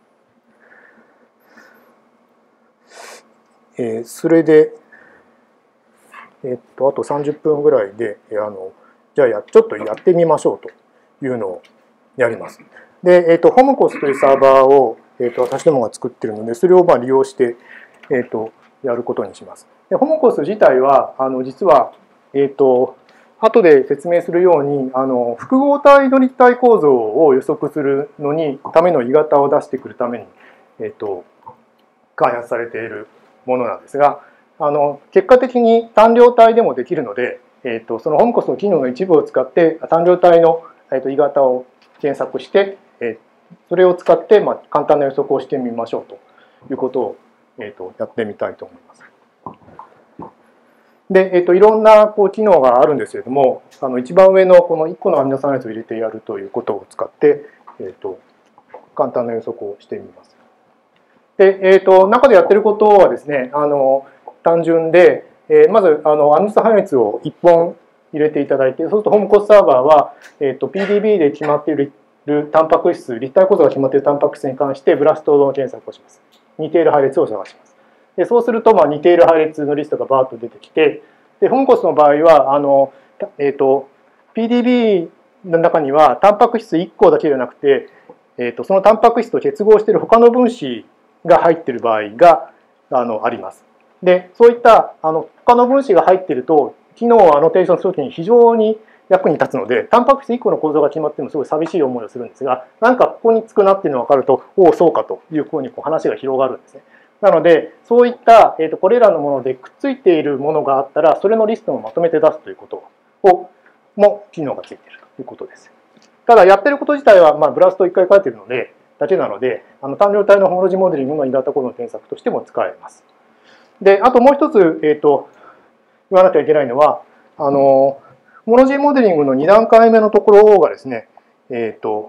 えー、それで、えー、っとあとさんじゅっぷんぐらいであのじゃあやちょっとやってみましょうというのをやります。で、えー、っとホムコスというサーバーを、えー、っと私どもが作ってるのでそれをまあ利用して、えー、っとやることにします。でホムコス自体はあの実はえっ、と後で説明するようにあの複合体の立体構造を予測するのにための鋳型を出してくるために、えっと、開発されているものなんですが、あの結果的に単量体でもできるので、えっと、そのホムコスの機能の一部を使って単量体の、えっと、鋳型を検索して、えそれを使って、まあ、簡単な予測をしてみましょうということを、えっと、やってみたいと思います。で、えっと、いろんなこう機能があるんですけれども、あの一番上のこのいっこのアミノ酸列を入れてやるということを使って、えっと、簡単な予測をしてみます。で、えっと、中でやってることはですね、あの単純で、えー、まずあのアミノ酸配列をいっぽん入れていただいて、そうするとホムコスサーバーは、えっと、ピーディービー で決まっているタンパク質、立体構造が決まっているタンパク質に関してブラストの検索をします。似ている配列を探します。でそうすると、まあ、似ている配列のリストがバーッと出てきて、でホムコスの場合はあの、えーと、ピーディービー の中にはタンパク質いっこだけではなくて、えーと、そのタンパク質と結合している他の分子が入っている場合があのあります。で、そういったあの他の分子が入っていると、機能をアノテーションするときに非常に役に立つので、タンパク質いっこの構造が決まってもすごい寂しい思いをするんですが、なんかここにつくなっていうのが分かると、おお、そうかというふうにこう話が広がるんですね。なので、そういった、えーと、これらのものでくっついているものがあったら、それのリストをまとめて出すということをも機能がついているということです。ただ、やってること自体は、まあ、ブラストいっかい書いているので、だけなので、あの単量体のホモロジーモデリングのインダータ構造の添削としても使えます。で、あともう一つ、えーと、言わなきゃいけないのは、あの、ホモロジーモデリングのに段階目のところがですね、えーと、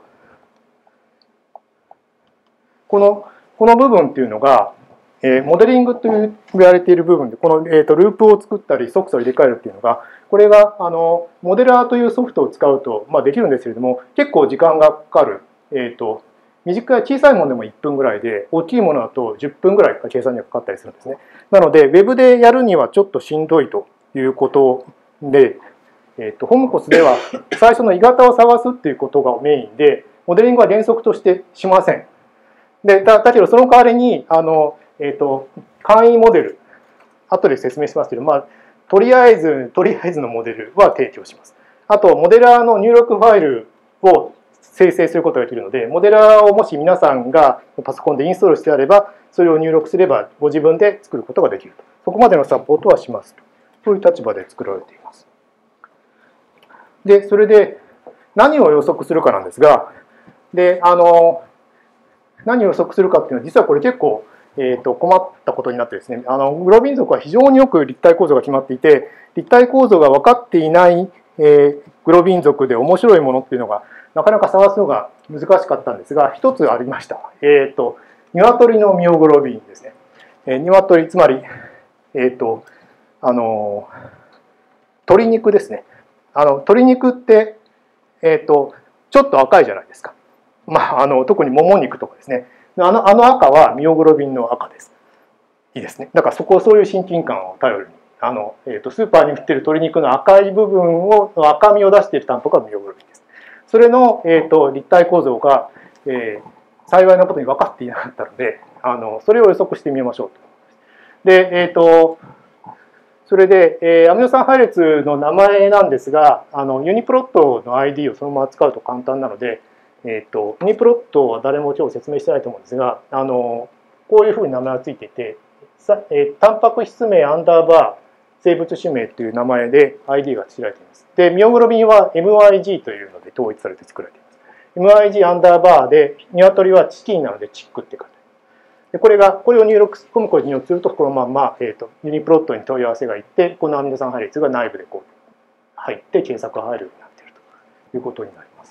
この、この部分っていうのが、えー、モデリングと言われている部分で、この、えーと、ループを作ったり、ソクサを入れ替えるっていうのが、これが、あの、モデラーというソフトを使うと、まあ、できるんですけれども、結構時間がかかる。えーと、短い、小さいものでもいっぷんぐらいで、大きいものだとじゅっぷんぐらい計算にはかかったりするんですね。なので、ウェブでやるにはちょっとしんどいということで、えーと、ホムコスでは最初の鋳型を探すっていうことがメインで、モデリングは原則としてしません。で、だ, だけど、その代わりに、あの、えーと、簡易モデル、後で説明しますけど、まあ、とりあえず、とりあえずのモデルは提供します。あと、モデラーの入力ファイルを生成することができるので、モデラーをもし皆さんがパソコンでインストールしてあれば、それを入力すればご自分で作ることができると。そこまでのサポートはしますと。そういう立場で作られています。で、それで何を予測するかなんですが、で、あの、何を予測するかっていうのは、実はこれ結構、えー、と困ったことになってですね、あのグロビン属は非常によく立体構造が決まっていて、立体構造が分かっていない、えー、グロビン属で面白いものっていうのがなかなか探すのが難しかったんですが、一つありました。えっ、ー、と、鶏のミオグロビンですね。えー、鶏、つまり、えっ、ー、と、あの、鶏肉ですね。あの、鶏肉って、えっ、ー、と、ちょっと赤いじゃないですか。まあ、あの、特にもも肉とかですね。あの、あの赤はミオグロビンの赤です。いいですね。だからそこをそういう親近感を頼りに、あの、えー、とスーパーに売ってる鶏肉の赤い部分を、赤みを出しているタンパクがミオグロビンです。それの、えー、と立体構造が、えー、幸いなことに分かっていなかったので、あのそれを予測してみましょうと。で、えっ、ー、と、それで、えー、アミノ酸配列の名前なんですが、あのユニプロットの アイディー をそのまま使うと簡単なので、えー、とユニプロットは誰も今日説明してないと思うんですが、あのこういうふうに名前がついていて、えー、タンパク質名アンダーバー生物種名という名前で アイディー が知られています。で、ミオグロビンは エムアイジー というので統一されて作られています。エムアイジー アンダーバーで、鶏はチキンなのでチックって書いてある。で、これが、これを入力込むことによってすると、このまま、えー、とユニプロットに問い合わせがいって、このアミノ酸配列が内部でこう入って検索が入るようになっているということになります。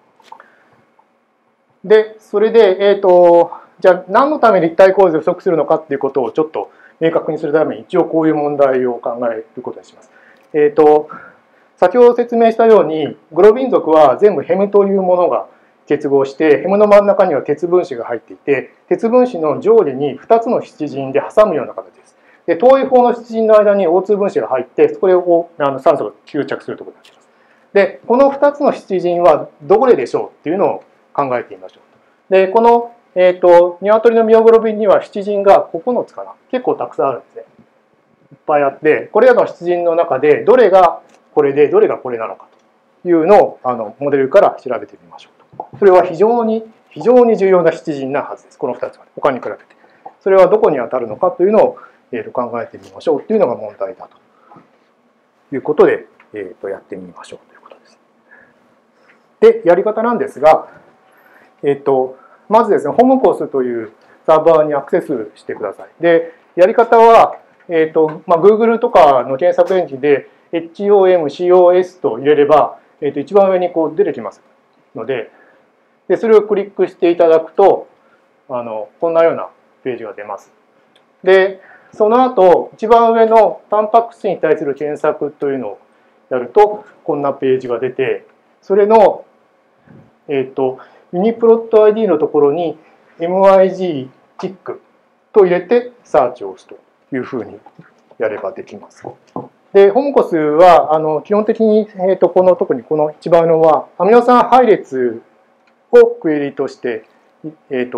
で、それで、えっ、ー、と、じゃあ何のために立体構造を予測するのかっていうことをちょっと明確にするために一応こういう問題を考えることにします。えっ、ー、と、先ほど説明したように、グロビン属は全部ヘムというものが結合して、ヘムの真ん中には鉄分子が入っていて、鉄分子の上下にふたつのシチンで挟むような形です。で、遠い方のシチンの間に オーツー 分子が入って、これをあの酸素が吸着するところになります。で、このふたつのシチンはどれでしょうっていうのを考えてみましょう。で、このえっ、ー、と、鶏のミオグロビンにはシチンがここのつかな。結構たくさんあるんですね。いっぱいあって、これらのシチンの中でどれがこれで、どれがこれなのかというのをあのモデルから調べてみましょうと。それは非常に、非常に重要なシチンなはずです。このふたつは、他に比べて。それはどこに当たるのかというのを、えー、と考えてみましょうというのが問題だということで、えー、とやってみましょうということです。で、やり方なんですが、えっ、ー、と、まずですね、ホムコスというサーバーにアクセスしてください。で、やり方は、えっ、ー、と、まあ、Google とかの検索エンジンで エイチオーエムシーオーエス と入れれば、えっ、ー、と、一番上にこう出てきますので、で、それをクリックしていただくと、あの、こんなようなページが出ます。で、その後、一番上のタンパク質に対する検索というのをやると、こんなページが出て、それの、えっ、ー、と、ユニプロット アイディー のところに エムアイジー チックと入れてサーチを押すというふうにやればできます。で、ホムコスはあの基本的に、えー、とこの特にこの一番のはアミノ酸配列をクエリとして、えー、と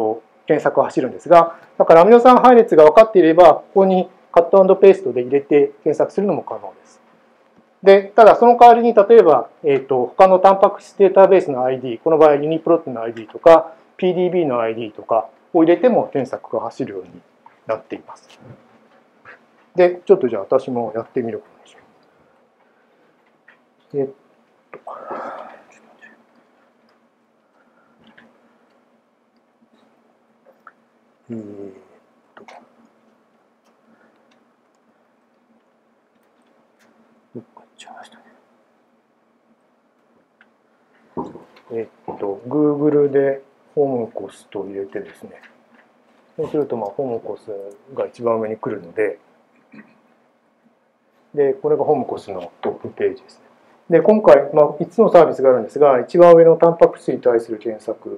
検索が走るんですが、だからアミノ酸配列が分かっていれば、ここにカット&ペーストで入れて検索するのも可能です。で、ただその代わりに、例えば、えーと、他のタンパク質データベースの アイディー、この場合ユニプロットの アイディー とか、ピーディービー の アイディー とかを入れても検索が走るようになっています。で、ちょっとじゃあ私もやってみることにしよう。えっとえー、っと、どっか行っちゃいましたね。えー、っと、Google でホムコスと入れてですね、そうすると、まあ、ホムコスが一番上に来るので、で、これがホムコスのトップページですね。で、今回、まあ、いつつのサービスがあるんですが、一番上のタンパク質に対する検索、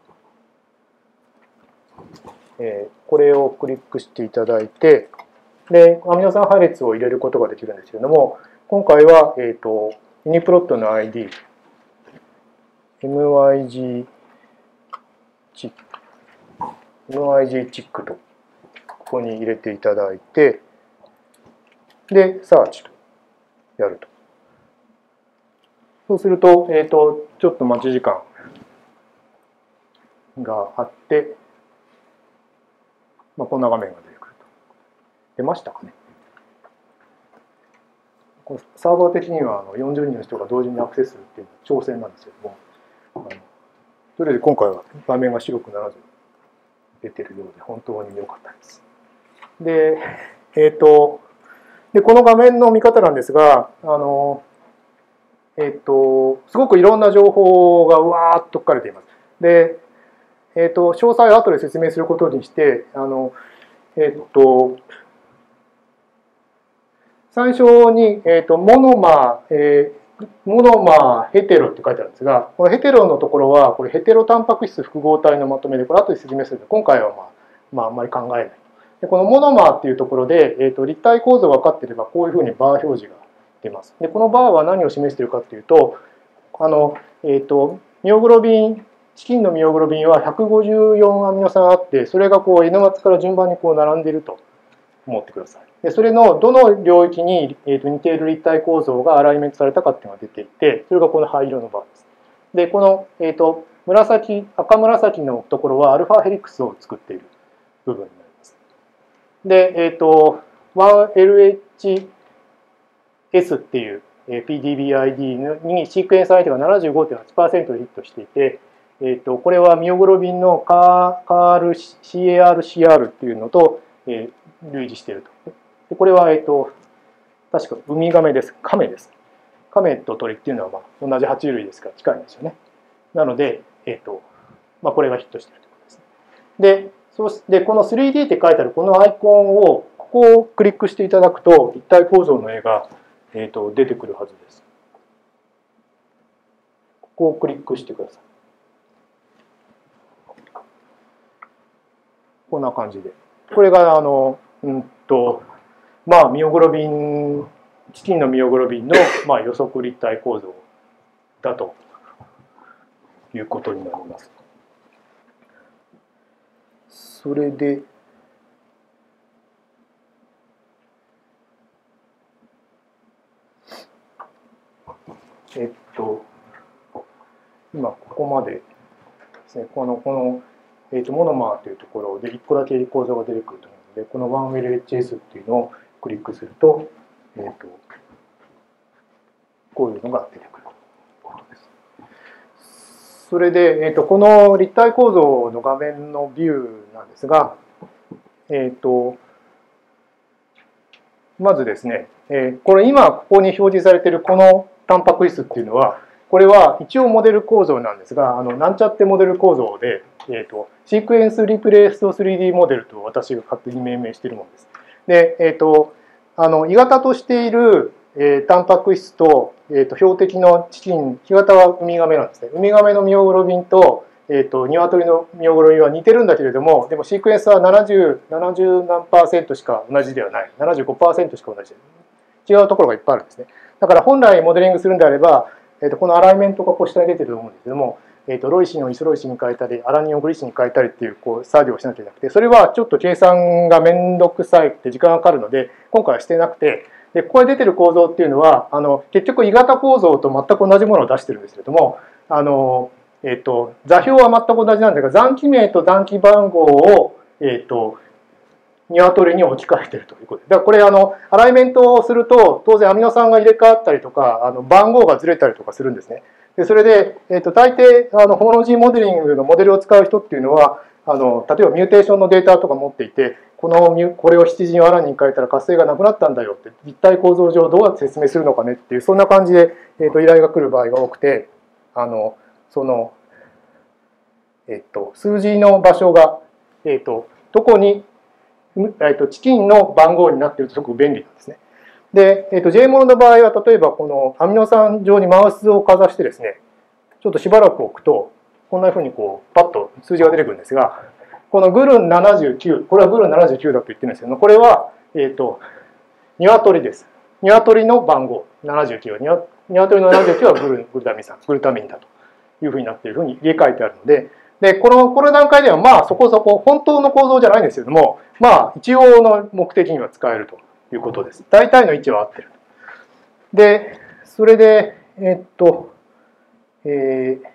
えー、これをクリックしていただいて、で、アミノ酸配列を入れることができるんですけれども、今回は、えっと、ユニプロットの アイディー、エムワイジー チック、エムワイジー チックと、ここに入れていただいて、で、サーチとやると。そうすると、えっと、ちょっと待ち時間があって、まあ、こんな画面が出てくると。出ましたかね。このサーバー的にはあのよんじゅうにんの人が同時にアクセスするっていうのは挑戦なんですけども、あのとりあえず今回は画面が白くならず出てるようで本当に良かったです。で、えっと、でこの画面の見方なんですが、あの、えっと、すごくいろんな情報がうわーっと書かれています。で、えー、と詳細は後で説明することにして、あのえっ、ー、と最初に、えー、とモノマー、えー、モノマーヘテロって書いてあるんですが、このヘテロのところはこれヘテロタンパク質複合体のまとめで、これ後で説明するので今回は、まあ、まああんまり考えない。でこのモノマーっていうところで、えー、と立体構造が分かっていればこういうふうにバー表示が出ます。でこのバーは何を示しているかというと、あの、えー、とミオグロビンチキンのミオグロビンはひゃくごじゅうよんアミノ酸あって、それがこう N 末から順番にこう並んでいると思ってください。でそれのどの領域に、えー、と似ている立体構造がアライメントされたかっていうのが出ていて、それがこの灰色のバーです。でこの、えー、と紫赤紫のところはアルファヘリクスを作っている部分になります。で、えー、と ワンエルエイチエス っていう ピーディービーアイディー にシークエンス相手が ななじゅうごてんはちパーセント でヒットしていて、えー、とこれはミオグロビンの カール シーエーアールシーアール っていうのと、えー、類似していると。でこれは、えー、と確かウミガメです。カメです。カメと鳥っていうのは、まあ、同じ爬虫類ですから近いんですよね。なので、えーとまあ、これがヒットしているということです。で、そしてこの スリーディー って書いてあるこのアイコンをここをクリックしていただくと立体構造の絵が、えー、と出てくるはずです。ここをクリックしてください。こんな感じで。これが、あの、うんと、まあ、ミオグロビン、チキンのミオグロビンの、まあ、予測立体構造だということになります。それで、えっと、今ここまでですね、この、この、えっと、モノマーというところでいっこだけ構造が出てくると思うので、この ワンエルエイチエス っていうのをクリックすると、えっと、こういうのが出てくるということです。それで、えっと、この立体構造の画面のビューなんですが、えっと、まずですね、えー、これ今ここに表示されているこのタンパク質っていうのは、これは一応モデル構造なんですが、あのなんちゃってモデル構造で、えーと、シークエンスリプレイスト スリーディー モデルと私が勝手に命名しているものです。で、えーと、あの鋳型としている、えー、タンパク質と、えーと、標的のチキン、鋳型はウミガメなんですね。ウミガメのミオグロビンと、えーと、鶏のミオグロビンは似てるんだけれども、でもシークエンスはななじゅう、ななじゅう何パーセントしか同じではない。ななじゅうごパーセントしか同じで違うところがいっぱいあるんですね。だから本来モデリングするんであれば、えーと、このアライメントがこう下に出てると思うんですけども、 えー、とロイシンをイソロイシンに変えたりアラニンをグリシンに変えたりっていう、こう作業をしなきゃいけなくて、それはちょっと計算が面倒くさいって時間がかかるので今回はしてなくて、でここで出てる構造っていうのはあの結局鋳型構造と全く同じものを出してるんですけれども、あの、えー、と座標は全く同じなんですが残機名と残機番号を、えー、と鶏に置き換えているということで、だからこれあのアライメントをすると当然アミノ酸が入れ替わったりとかあの番号がずれたりとかするんですね。でそれで、えー、と大抵あのホモロジーモデリングのモデルを使う人っていうのはあの例えばミューテーションのデータとか持っていて、このこれをヒチジンをアラニンに変えたら活性がなくなったんだよって立体構造上どうやって説明するのかねっていう、そんな感じで、えー、と依頼が来る場合が多くて、あのその、えー、と数字の場所が、えー、とどこに、えー、とチキンの番号になっているとすごく便利なんですね。で、えー、と J モノの場合は例えばこのアミノ酸上にマウスをかざしてですね、ちょっとしばらく置くとこんなふうにこうパッと数字が出てくるんですが、このグルンななじゅうきゅう、これはグルンななじゅうきゅうだと言ってるんですけど、これは、えっと、鶏です。鶏の番号ななじゅうきゅう。鶏のななじゅうきゅうはグルン、グルタミン酸、グルタミンだというふうになっているふうに入れ替えてあるので、で、この、この段階ではまあそこそこ本当の構造じゃないんですけども、まあ一応の目的には使えるということです。大体の位置は合ってる。で、それで、えっと、えー、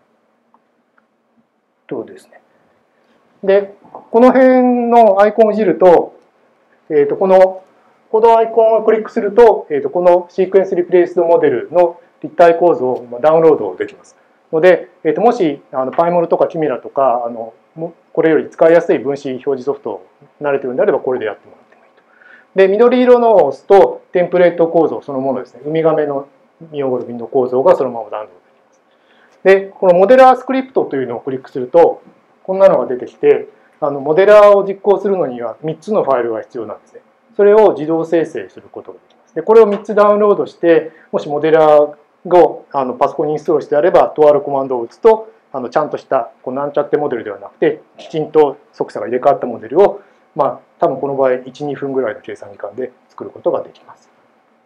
とですね。で、この辺のアイコンをいじると、えー、とこの、このアイコンをクリックすると、えー、とこのシークエンスリプレイスドモデルの立体構造をダウンロードできます。ので、えー、ともしあのパイモルとかキミラとかあのこれより使いやすい分子表示ソフトを慣れているのであればこれでやってもらってもいいと。で、緑色のを押すとテンプレート構造そのものですね。ウミガメのミオグロビンの構造がそのままダウンロードできます。で、このモデラースクリプトというのをクリックすると、こんなのが出てきて、あのモデラーを実行するのにはみっつのファイルが必要なんですね。それを自動生成することができます。で、これをみっつダウンロードして、もしモデラーをあのパソコンにインストールしてあれば、とあるコマンドを打つと、あのちゃんとしたこうなんちゃってモデルではなくて、きちんと速さが入れ替わったモデルを、まあ、多分この場合いち、にふんぐらいの計算時間で作ることができます。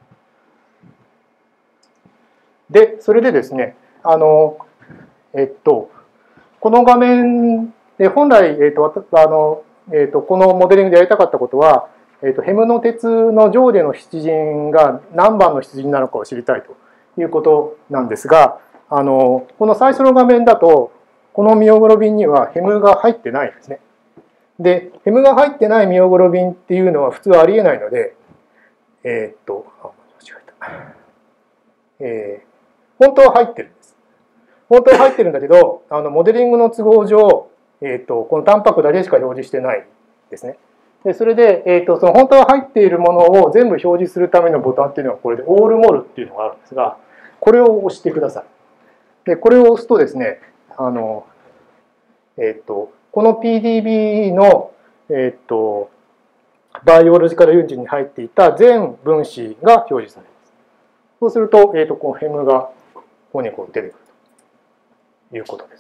で、それでですね、あの、えっと、この画面で本来、えっとあのえっと、このモデリングでやりたかったことは、えっと、ヘムの鉄の上下の出陣が何番の出陣なのかを知りたいということなんですが、あのこの最初の画面だとこのミオグロビンにはヘムが入ってないんですね。で、ヘムが入ってないミオグロビンっていうのは普通はありえないので、えっと、あ、間違えた。えー、本当は入ってるんです。本当は入ってるんだけど、あのモデリングの都合上、えー、とこのタンパクだけしか表示してないですね。でそれで、えー、とその本当は入っているものを全部表示するためのボタンっていうのはこれでオールモルっていうのがあるんですが、これを押してください。でこれを押すとですね、あの、えー、とこの ピーディービー の、えー、とバイオロジカルユニットに入っていた全分子が表示されます。そうすると、えー、とこのヘムがここにこう出てくるということです。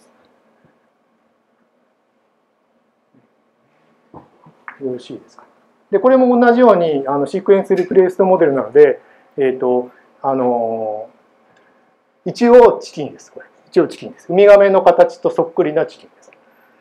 よろしいですか。で、これも同じようにあのシークエンスリプレイストモデルなので、えっと、あの、一応チキンです。これ。一応チキンです。ウミガメの形とそっくりなチキンです。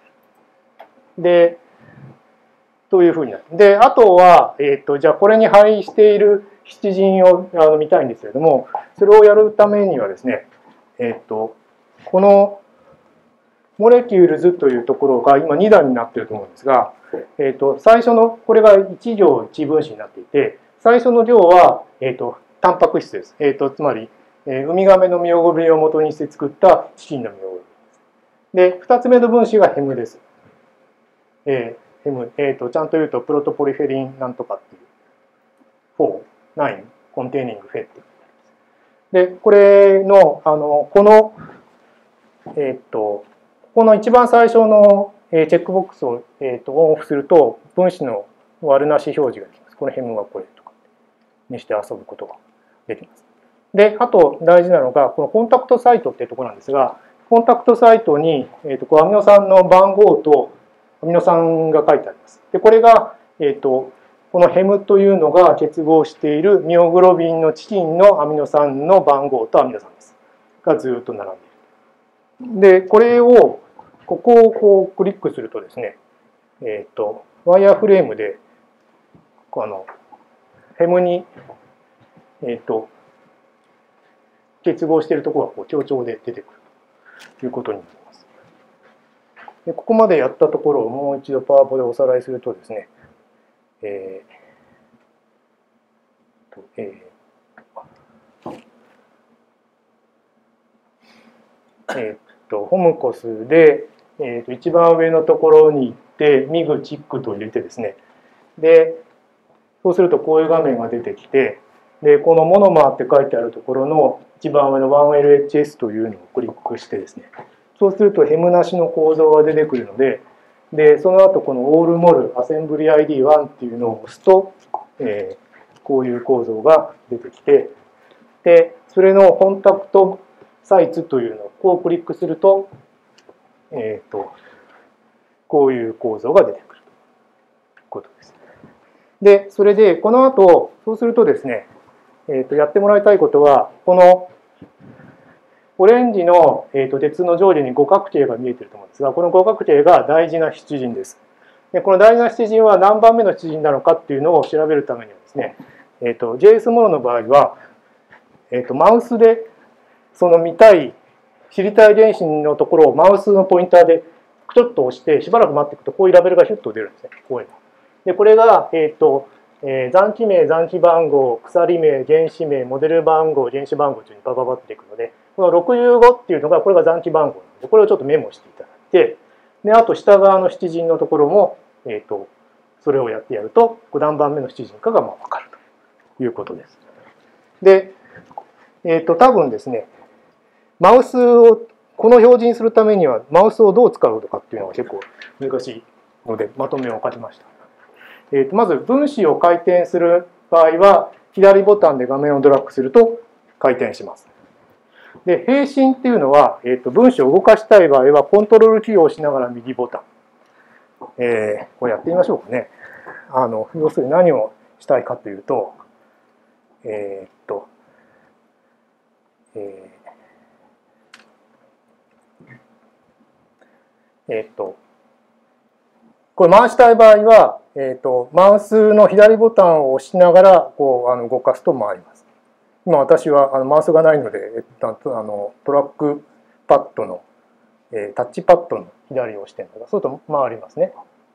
で、というふうになる。で、あとは、えっと、じゃあこれに配している七陣をあの見たいんですけれども、それをやるためにはですね、えっと、このモレキュールズというところが今に段になっていると思うんですが、えー、と最初のこれがいち行いち分子になっていて、最初の量は、えー、とタンパク質です。えー、とつまり、えー、ウミガメのミオグロビンを元にして作ったチキンのミオグロビンです。で、ふたつめの分子がヘムです。えーヘムえー、とちゃんと言うとプロトポリフェリンなんとかっていうよん、きゅうコンテーニングフェってで、これのあのこのえっ、ー、とこの一番最初のチェックボックスを、えー、とオンオフすると分子の割るなし表示ができます。このヘムがこれとかにして遊ぶことができます。で、あと大事なのがこのコンタクトサイトっていうところなんですが、コンタクトサイトに、えー、とこうアミノ酸の番号とアミノ酸が書いてあります。で、これが、えー、とこのヘムというのが結合しているミオグロビンのチキンのアミノ酸の番号とアミノ酸ですがずっと並んでいるで、これを、ここをこうクリックするとですね、えっと、ワイヤーフレームで、あの、ヘムに、えっと、結合しているところがこう強調で出てくるということになります。で、ここまでやったところをもう一度パワポでおさらいするとですね、えーとえーえー、っとホムコスで、えー、と一番上のところに行ってミグチックと入れてですね、でそうするとこういう画面が出てきて、でこのモノマーって書いてあるところの一番上の ワンエルエイチエス というのをクリックしてですね、そうするとヘムなしの構造が出てくるので、でその後このオールモルアセンブリ アイディーワン っていうのを押すと、えー、こういう構造が出てきて、でそれのコンタクトサイツというのをこうクリックすると、えー、とこういう構造が出てくるということです。でそれでこの後そうするとですね、えー、とやってもらいたいことは、このオレンジの、えー、と鉄の上下に五角形が見えていると思うんですが、この五角形が大事な出陣です。でこの大事な出陣は何番目の出陣なのかっていうのを調べるためにはですね、えー、と ジェイエス モノの場合は、えー、とマウスでその見たい知りたい原子のところをマウスのポインターでちょっと押してしばらく待っていくとこういうラベルがヒュッと出るんですね。こういうのでこれが、えーとえー、残機名、残機番号、鎖名、原子名、モデル番号、原子番号というにバババっていくので、このろくじゅうごっていうのがこれが残機番号なので、これをちょっとメモしていただいて、であと下側の出陣のところも、えーとそれをやってやると何番目の出陣かがまあ分かるということです。で、えーと多分ですね、マウスをこの表示にするためにはマウスをどう使うのかっていうのが結構難しいのでまとめを書きました。えー、とまず分子を回転する場合は左ボタンで画面をドラッグすると回転します。で並進っていうのは、えー、と分子を動かしたい場合はコントロールキーを押しながら右ボタン、えー、これやってみましょうかね。あの要するに何をしたいかというと、えっ、ー、と、えーえっと、これ回したい場合は、えっと、マウスの左ボタンを押しながらこうあの動かすと回ります。今私はあのマウスがないので、えっと、あのトラックパッドの、えー、タッチパッドの左を押してるのがそうすると回りますね。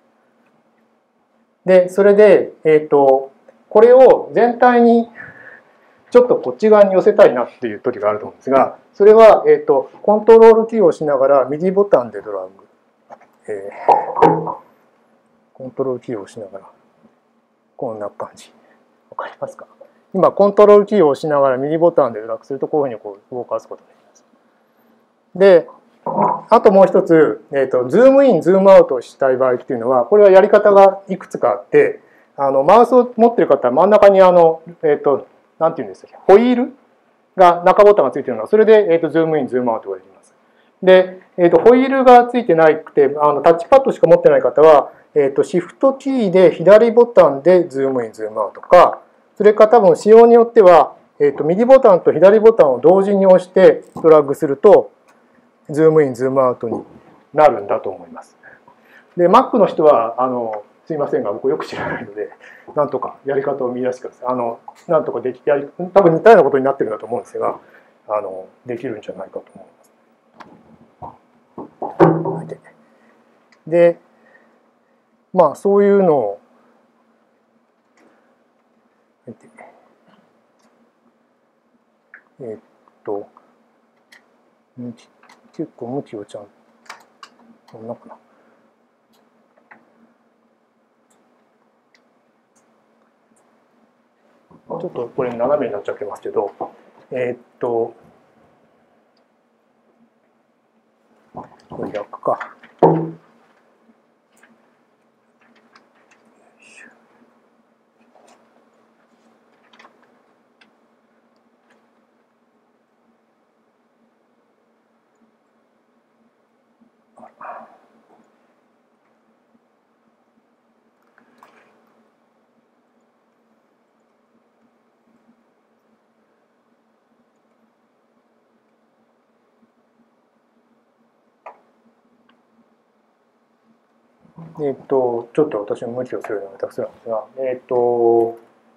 で、それで、えっと、これを全体にちょっとこっち側に寄せたいなっていう時があると思うんですが、それは、えっと、コントロールキーを押しながら右ボタンでドラッグ。えー、コントロールキーを押しながらこんな感じ、わかりますか？今コントロールキーを押しながら右ボタンでドラッグするとこういうふうにこう動かすことができます。で、あともう一つ、えーと、ズームインズームアウトをしたい場合っていうのは、これはやり方がいくつかあって、あのマウスを持っている方は真ん中にあの、えーと、なんていうんですか、ホイールが中ボタンがついているのは、それで、えーと、ズームインズームアウトができます。で、えーと、ホイールがついてなくて、あのタッチパッドしか持ってない方は、えーと、シフトキーで左ボタンでズームインズームアウトか、それから多分仕様によっては、えーと、右ボタンと左ボタンを同時に押してドラッグすると、ズームインズームアウトになるんだと思います。で、Mac の人は、あの、すいませんが、僕よく知らないので、なんとかやり方を見出してください。あの、なんとかでき、やり、多分似たようなことになってるんだと思うんですが、あの、できるんじゃないかと思います。で、まあそういうのをえっと結構向きをちゃんとなんかなちょっとこれ斜めになっちゃってますけど、えっとこれ逆か。 えっと、ちょっと私も無理をするのが下手くそなんですが、えっと、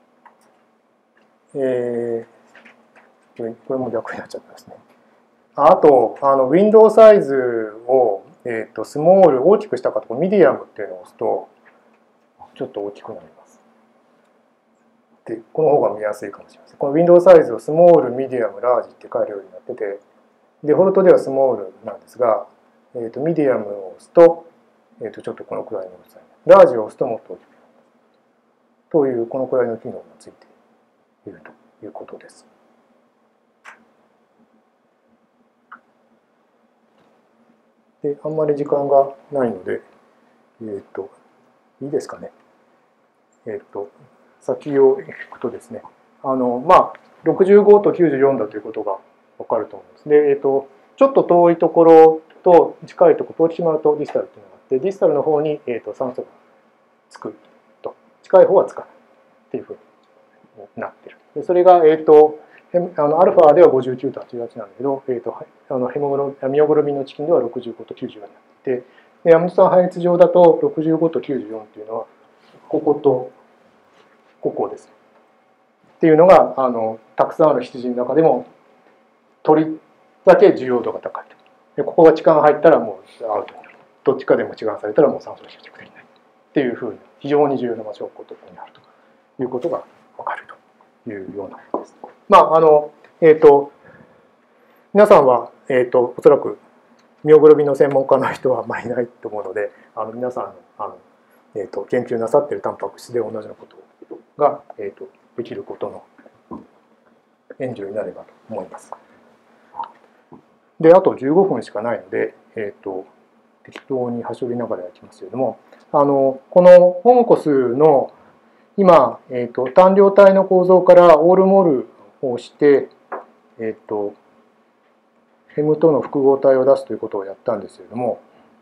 えー、これも逆になっちゃったですね。あと、あのウィンドウサイズを、えっと、スモール、大きくしたかとか、ミディアムっていうのを押すと、ちょっと大きくなります。で、この方が見やすいかもしれません。このウィンドウサイズをスモール、ミディアム、ラージって変えるようになってて、デフォルトではスモールなんですが、えー、とミディアムを押すと、えー、とちょっとこのくらいの大きさになる。ラージを押すともっと大きくなる。という、このくらいの機能がついているということです。で、あんまり時間がないので、えっ、ー、と、いいですかね。えっ、ー、と、先を行くとですね、あの、まあ、ろくじゅうごときゅうじゅうよんだということがわかると思います。で、えっ、ー、と、ちょっと遠いところと近いところ、遠きしまうとディスタルっていうのがあって、ディスタルの方に、えー、と酸素がつくと、近い方はつかないっていうふうになってる。でそれが、えっ、ー、と、あのアルファではごじゅうきゅうとはちじゅうはちなんだけど、えー、とあのヘモグロミオグロビンのチキンではろくじゅうごときゅうじゅうよんになっていて、でアミノ酸配列上だとろくじゅうごときゅうじゅうよんっていうのは、こことここです。っていうのが、あのたくさんある羊の中でも鳥だけ重要度が高いと。でここが置換入ったらもうアウトになる。どっちかでも置換されたらもう酸素が集着できないっていうふうに非常に重要な証拠とになるということが分かるというようなことです。まああのえっ、ー、と皆さんはえっ、ー、とおそらくミオグロビンの専門家の人はあまりいないと思うので、あの皆さんあの、えー、と研究なさっているタンパク質で同じようなことが、えー、とできることの援助になればと思います。で、あとじゅうごふんしかないので、えー、と適当にはしょりながらやりますけれども、あのこのホモコスの今、えー、と単量体の構造からオールモールをして、えー、とヘムとの複合体を出すということをやったんですけれども、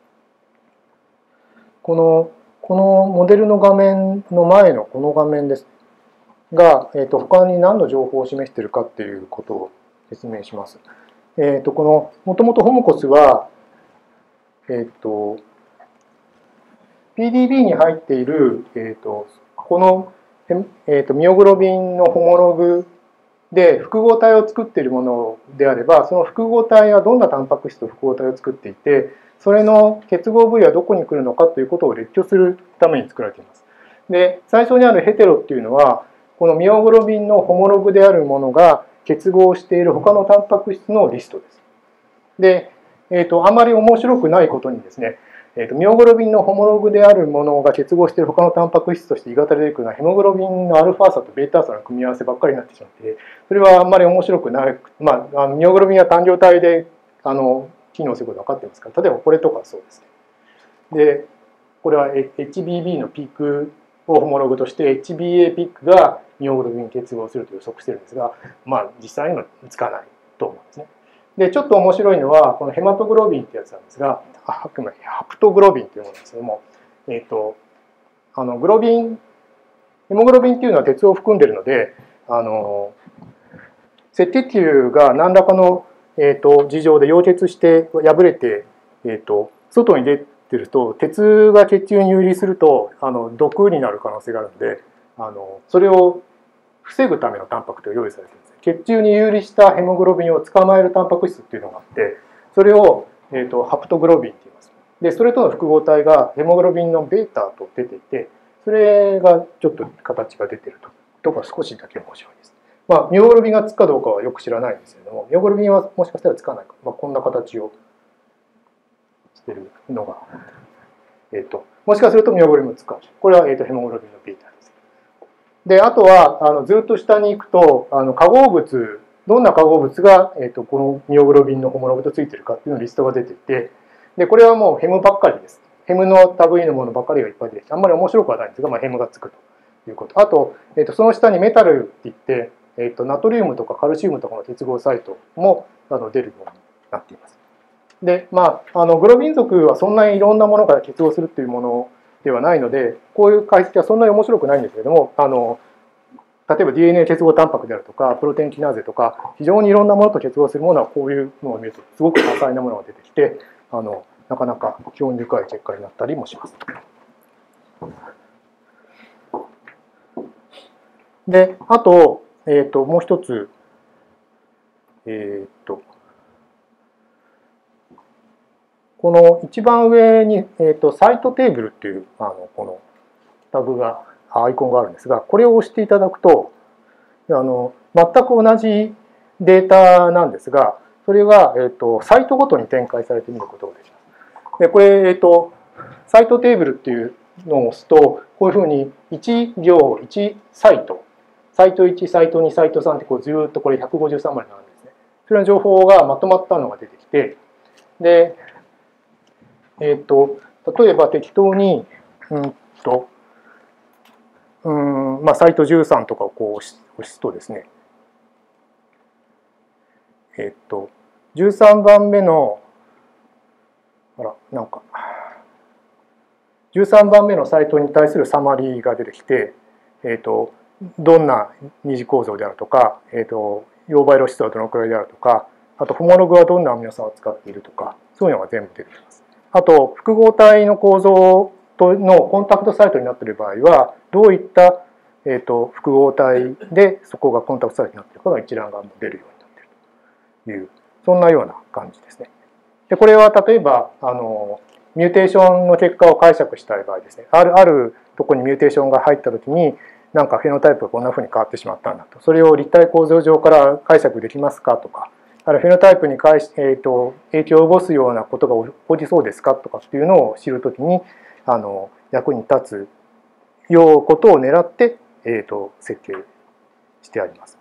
このこのモデルの画面の前のこの画面ですが、えー、と他に何の情報を示しているかっていうことを説明します。えー、とこのもともとホモコスは、えー、と ピーディービー に入っている、えー、とこの、えー、とミオグロビンのホモログで複合体を作っているものであれば、その複合体はどんなタンパク質と複合体を作っていて、それの結合部位はどこに来るのかということを列挙するために作られています。で、最初にあるヘテロっていうのは、このミオグロビンのホモログであるものが結合している他のタンパク質のリストです。で、えー、とあまり面白くないことにですね、えー、とミオグロビンのホモログであるものが結合している他のタンパク質として鋳型で出てくるのはヘモグロビンのアルファ差とベータ差の組み合わせばっかりになってしまって、それはあんまり面白くない。まあ、ミオグロビンは単量体であの機能することが分かってますから、例えばこれとかそうですね。で、これは エイチビービー のピークをホモログとして エイチビーエー ピックがミオグロビンに結合すると予測してるんですが、まあ実際にはつかないと思うんですね。で、ちょっと面白いのはこのヘマトグロビンってやつなんですが、あくまでハプトグロビンというものですけども、えっとあのグロビンヘモグロビンっていうのは鉄を含んでいるので、あの赤血球が何らかの、えー、と事情で溶血して破れて、えー、と外に出てると鉄が血中に遊離するとあの毒になる可能性があるので、あのそれを防ぐためのタンパク質が用意されているんです。血中に遊離したヘモグロビンを捕まえるタンパク質っていうのがあって、それを、えー、とハプトグロビンって言います。でそれとの複合体がヘモグロビンのベータと出ていて、それがちょっと形が出ているととか少しだけ面白いです。まあ、ミオグロビンがつくかどうかはよく知らないんですけれども、ミオグロビンはもしかしたらつかないか、まあ、こんな形をしているのが、えー、ともしかするとミオグロビンもつくかもしれない。これは、えー、とヘモグロビンのベータです。であとはあのずっと下に行くとあの化合物、どんな化合物が、えー、とこのミオグロビンのホモログとついているかっていうのリストが出ていて、でこれはもうヘムばっかりです。ヘムの類のものばっかりがいっぱい出てきて、あんまり面白くはないんですが、まあ、ヘムがつくということ。あと、えー、とその下にメタルって言って、えー、とナトリウムとかカルシウムとかの結合サイトもあの出るようになっています。で、まあ、あのグロビン属はそんなにいろんなものから結合するっていうものではないので、こういう解析はそんなに面白くないんですけれども、あの例えば ディーエヌエー 結合タンパクであるとか、プロテインキナーゼとか、非常にいろんなものと結合するものはこういうのを見るとすごく多彩なものが出てきて、あのなかなか興味深い結果になったりもします。 で、あと、えっと、もう一つ、えっと、この一番上に、えっと、サイトテーブルっていう、あの、このタグが、アイコンがあるんですが、これを押していただくと、あの、全く同じデータなんですが、それが、えっと、サイトごとに展開されてみることができます。で、これ、えっと、サイトテーブルっていうのを押すと、こういうふうにいち行いちサイト、サイトいち、サイトに、サイトさんってこうずっとこれひゃくごじゅうさんまで並んでですね。それの情報がまとまったのが出てきて、で、えっと、例えば適当に、うんと、うんまあ、サイトじゅうさんとかをこう押すとですね、えっと、じゅうさんばんめの、あら、なんか、じゅうさんばんめのサイトに対するサマリーが出てきて、えっと、どんな二次構造であるとか、えっと、溶媒露出はどのくらいであるとか、あと、ホモログはどんなアミノ酸を使っているとか、そういうのが全部出てきます。あと、複合体の構造のコンタクトサイトになっている場合は、どういった、えっと、複合体でそこがコンタクトサイトになっているかが一覧が出るようになっているという、そんなような感じですね。で、これは例えば、あの、ミューテーションの結果を解釈したい場合ですね、ある、あるところにミューテーションが入ったときに、なんかフェノタイプがこんなふうに変わってしまったんだと。それを立体構造上から解釈できますかとか、あるいはフェノタイプに関し、えーと、影響を及ぼすようなことが起こりそうですかとかっていうのを知るときに、あの、役に立つようことを狙って、えーと、設計してあります。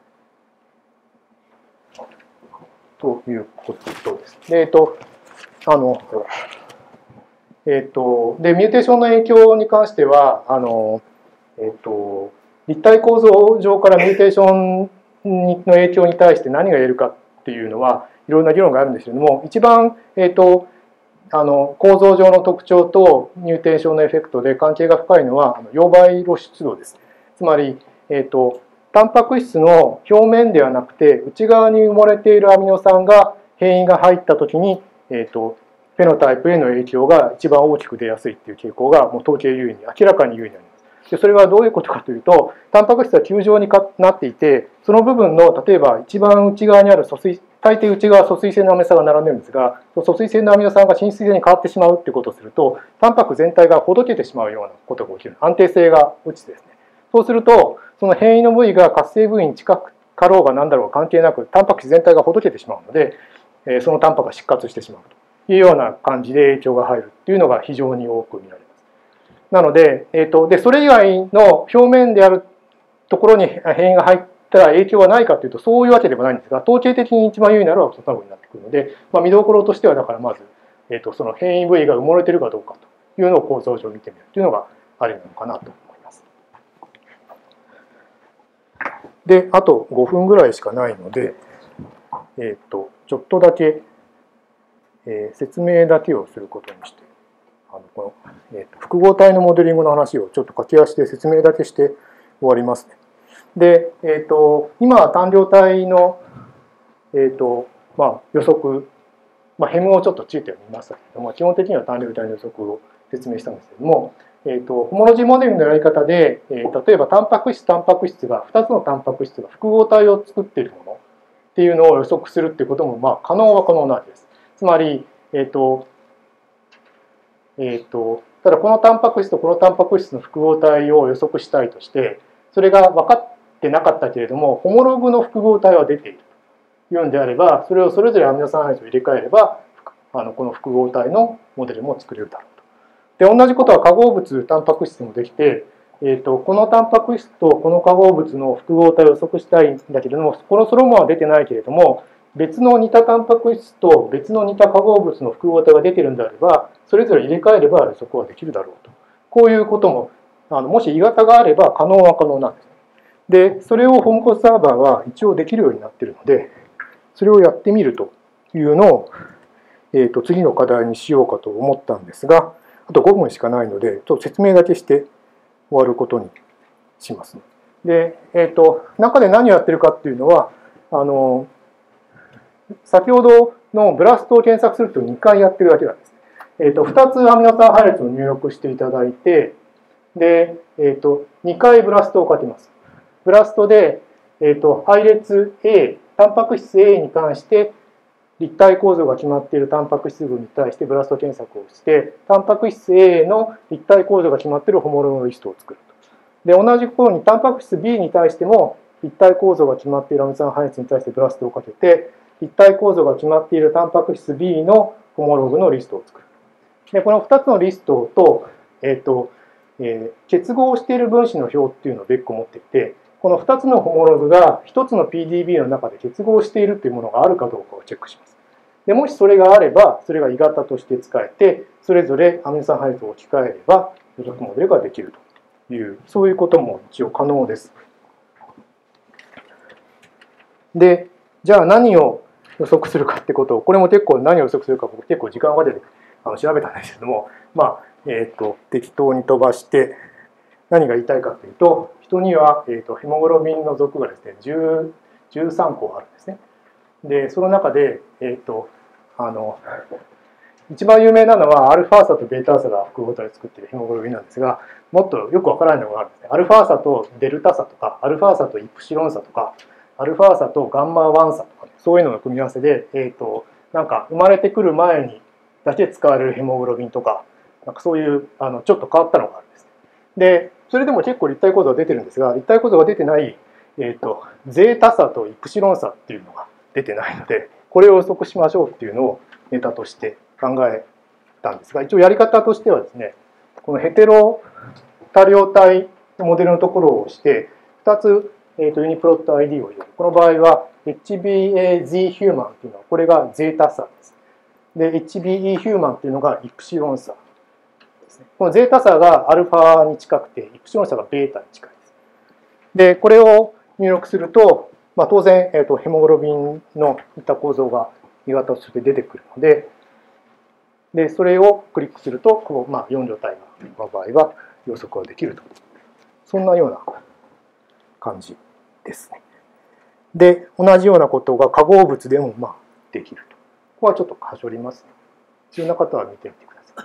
ということです。で、えっと、あの、えっと、で、ミューテーションの影響に関しては、あの、えっと、立体構造上からミューテーションの影響に対して何が言えるかっていうのは、いろんな議論があるんですけれども、一番、えっと、あの構造上の特徴とミューテーションのエフェクトで関係が深いのは溶媒露出度です。つまり、えっと、タンパク質の表面ではなくて内側に埋もれているアミノ酸が変異が入ったときに、えっと、フェノタイプへの影響が一番大きく出やすいっていう傾向がもう統計優位に明らかに優位になります。でそれはどういうことかというと、タンパク質は球状になっていて、その部分の例えば一番内側にある疎水、大抵内側は疎水性のアミノ酸が並んでるんですが、疎水性のアミノ酸が浸水性に変わってしまうっていうことをすると、タンパク全体がほどけてしまうようなことが起きる。安定性が落ちてですね。そうすると、その変異の部位が活性部位に近くかろうが何だろうが関係なく、タンパク質全体がほどけてしまうので、そのタンパクが失活してしまうというような感じで影響が入るっていうのが非常に多く見られます。なので、えーと、でそれ以外の表面であるところに変異が入ったら影響はないかというと、そういうわけでもないんですが、統計的に一番優位になるのはその部になってくるので、まあ、見どころとしては、だからまず、えーと、その変異部位が埋もれているかどうかというのを構造上見てみるというのがありなのかなと思います。で、あとごふんぐらいしかないので、えーと、ちょっとだけ、えー、説明だけをすることにして、あのこの、えーと、複合体のモデリングの話をちょっと駆け足で説明だけして終わりますね。で、えーと、今は単量体の、えーとまあ、予測、まあ、ヘムをちょっとついてみましたけども、基本的には単量体の予測を説明したんですけども、えーと、ホモロジーモデルのやり方で、えー、例えばタンパク質、タンパク質が、ふたつのタンパク質が複合体を作っているものっていうのを予測するっていうことも、まあ、可能は可能なわけです。つまり、えーとえーと、ただこのタンパク質とこのタンパク質の複合体を予測したいとして、それが分かってなかったけれども、ホモログの複合体は出ているというんであれば、それをそれぞれアミノ酸配置を入れ替えれば、あのこの複合体のモデルも作れるだろうと。で、同じことは化合物、タンパク質もできて、えーと、このタンパク質とこの化合物の複合体を予測したいんだけれども、このそのものは出てないけれども、別の似たタンパク質と別の似た化合物の複合体が出ているんであれば、それぞれ入れ替えれば予測はできるだろうと。こういうことも、あのもし鋳型があれば可能は可能なんです。で、それをホームコスサーバーは一応できるようになっているので、それをやってみるというのを、えーと、次の課題にしようかと思ったんですが、あとごふんしかないので、ちょっと説明だけして終わることにします。で、えーと、中で何をやってるかっていうのは、あの、先ほどのブラストを検索するとにかいやってるだけなんです。えーと、ふたつアミノ酸配列を入力していただいて、 で、えー、とにかいブラストをかけます。ブラストで、えー、と配列 A、タンパク質 A に関して立体構造が決まっているタンパク質群に対してブラスト検索をして、タンパク質 A の立体構造が決まっているホモログのリストを作ると。で、同じようにタンパク質 B に対しても立体構造が決まっているアミノ酸配列に対してブラストをかけて、立体構造が決まっているタンパク質 B のホモログのリストを作る。で、このふたつのリストと、えっと、えー、結合している分子の表っていうのを別個持っていて、このふたつのホモログがひとつの ピーディービー の中で結合しているというものがあるかどうかをチェックします。でもしそれがあれば、それが鋳型として使えて、それぞれアミノ酸配列を置き換えれば予測モデルができるという、そういうことも一応可能です。で、じゃあ何を予測するかってことを、これも結構何を予測するか僕結構時間をかけてあの調べたんですけども、まあ、えっと、適当に飛ばして何が言いたいかというと、人には、えー、とヘモグロビンの属がですね、じゅうさんこあるんですね。で、その中で、えっと、あの、一番有名なのはアルファーサとベーターサが複合体で作っているヘモグロビンなんですが、もっとよくわからないのがあるんですね。アルファーサとデルタ差とか、アルファーサとイプシロン差とか、アルファーサとガンマワン差とか、ね、そういうのの組み合わせで、えっと、なんか生まれてくる前にだけ使われるヘモグロビンとか、なんかそういうあのちょっと変わったのがあるんです。で、それでも結構立体構造が出てるんですが、立体構造が出てない、えーと、ゼータ差とイプシロン差っていうのが出てないので、これを予測しましょうっていうのをネタとして考えたんですが、一応やり方としてはですね、このヘテロ多量体のモデルのところを押して、ふたつ、えーと、ユニプロット アイディー を入れる。この場合は エイチビーエーゼット ヒューマンっていうのは、これがゼータ差です。で、エイチビーイー ヒューマンっていうのがイプシロン差。このゼータ差がアルファに近くて、イプシロン差がベータに近いです。で、これを入力すると、まあ、当然、えーと、ヘモグロビンのいった構造が鋳型として出てくるので、で、それをクリックすると、こうまあ、よん乗体の場合は予測ができると。そんなような感じですね。で、同じようなことが化合物でもまあできると。ここはちょっとはしょりますね。必要な方は見てみてください。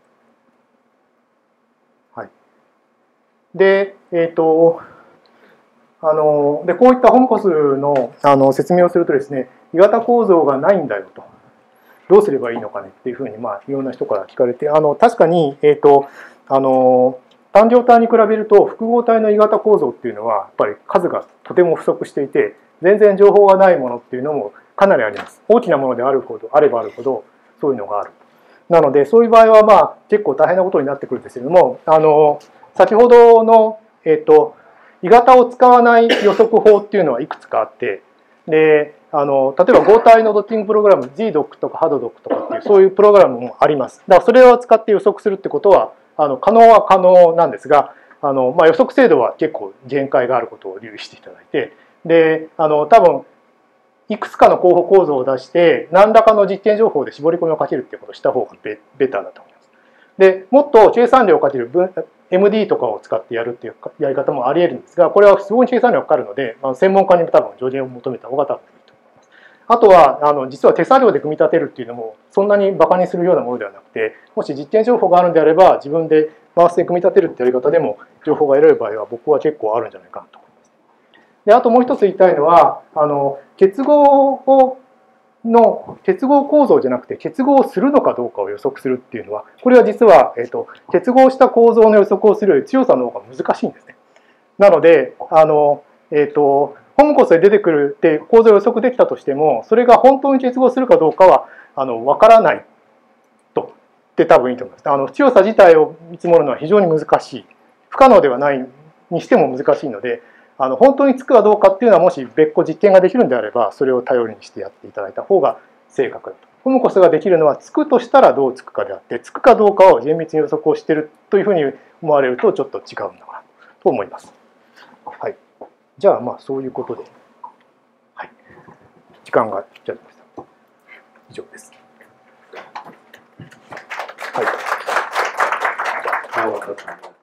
はい。で、えっと、あの、で、こういったホムコスの、あの説明をするとですね、鋳型構造がないんだよと。どうすればいいのかねっていうふうに、まあ、いろんな人から聞かれて、あの、確かに、えっと、あの、単量体に比べると複合体の鋳型構造っていうのは、やっぱり数がとても不足していて、全然情報がないものっていうのもかなりあります。大きなものであるほど、あればあるほど、そういうのがある。なので、そういう場合は、まあ、結構大変なことになってくるんですけれども、あの、先ほどの、えっと、鋳型を使わない予測法っていうのはいくつかあって、で、あの、例えば合体のドッキングプログラム、ゼットドック とか ハドドック とかっていう、そういうプログラムもあります。だからそれを使って予測するってことは、あの、可能は可能なんですが、あの、まあ、予測精度は結構限界があることを留意していただいて、で、あの、多分、いくつかの候補構造を出して、何らかの実験情報で絞り込みをかけるっていうことをした方がベベターだと思います。で、もっと計算量をかける分、エムディー とかを使ってやるっていうやり方もあり得るんですが、これはすごい計算量がかかるので、まあ、専門家にも多分助言を求めた方が多分いいと思います。あとは、あの、実は手作業で組み立てるっていうのも、そんなにバカにするようなものではなくて、もし実験情報があるんであれば、自分で回して組み立てるってやり方でも、情報が得られる場合は、僕は結構あるんじゃないかなと思います。で、あともう一つ言いたいのは、あの、結合をの結合構造じゃなくて結合するのかどうかを予測するっていうのは、これは実は、えーと、結合した構造の予測をするより強さの方が難しいんですね。なので、あの、えーと、ホムコスで出てくるって構造を予測できたとしても、それが本当に結合するかどうかはあの分からないとって多分いいと思います。あの強さ自体を見積もるのは非常に難しい。不可能ではないにしても難しいので、あの本当につくかどうかっていうのはもし別個実験ができるんであれば、それを頼りにしてやっていただいた方が正確だと。ホムコスができるのはつくとしたらどうつくかであって、つくかどうかを厳密に予測をしているというふうに思われるとちょっと違うんだなと思います。はい。じゃあまあそういうことで、はい、時間がじゃあ以上です。はい。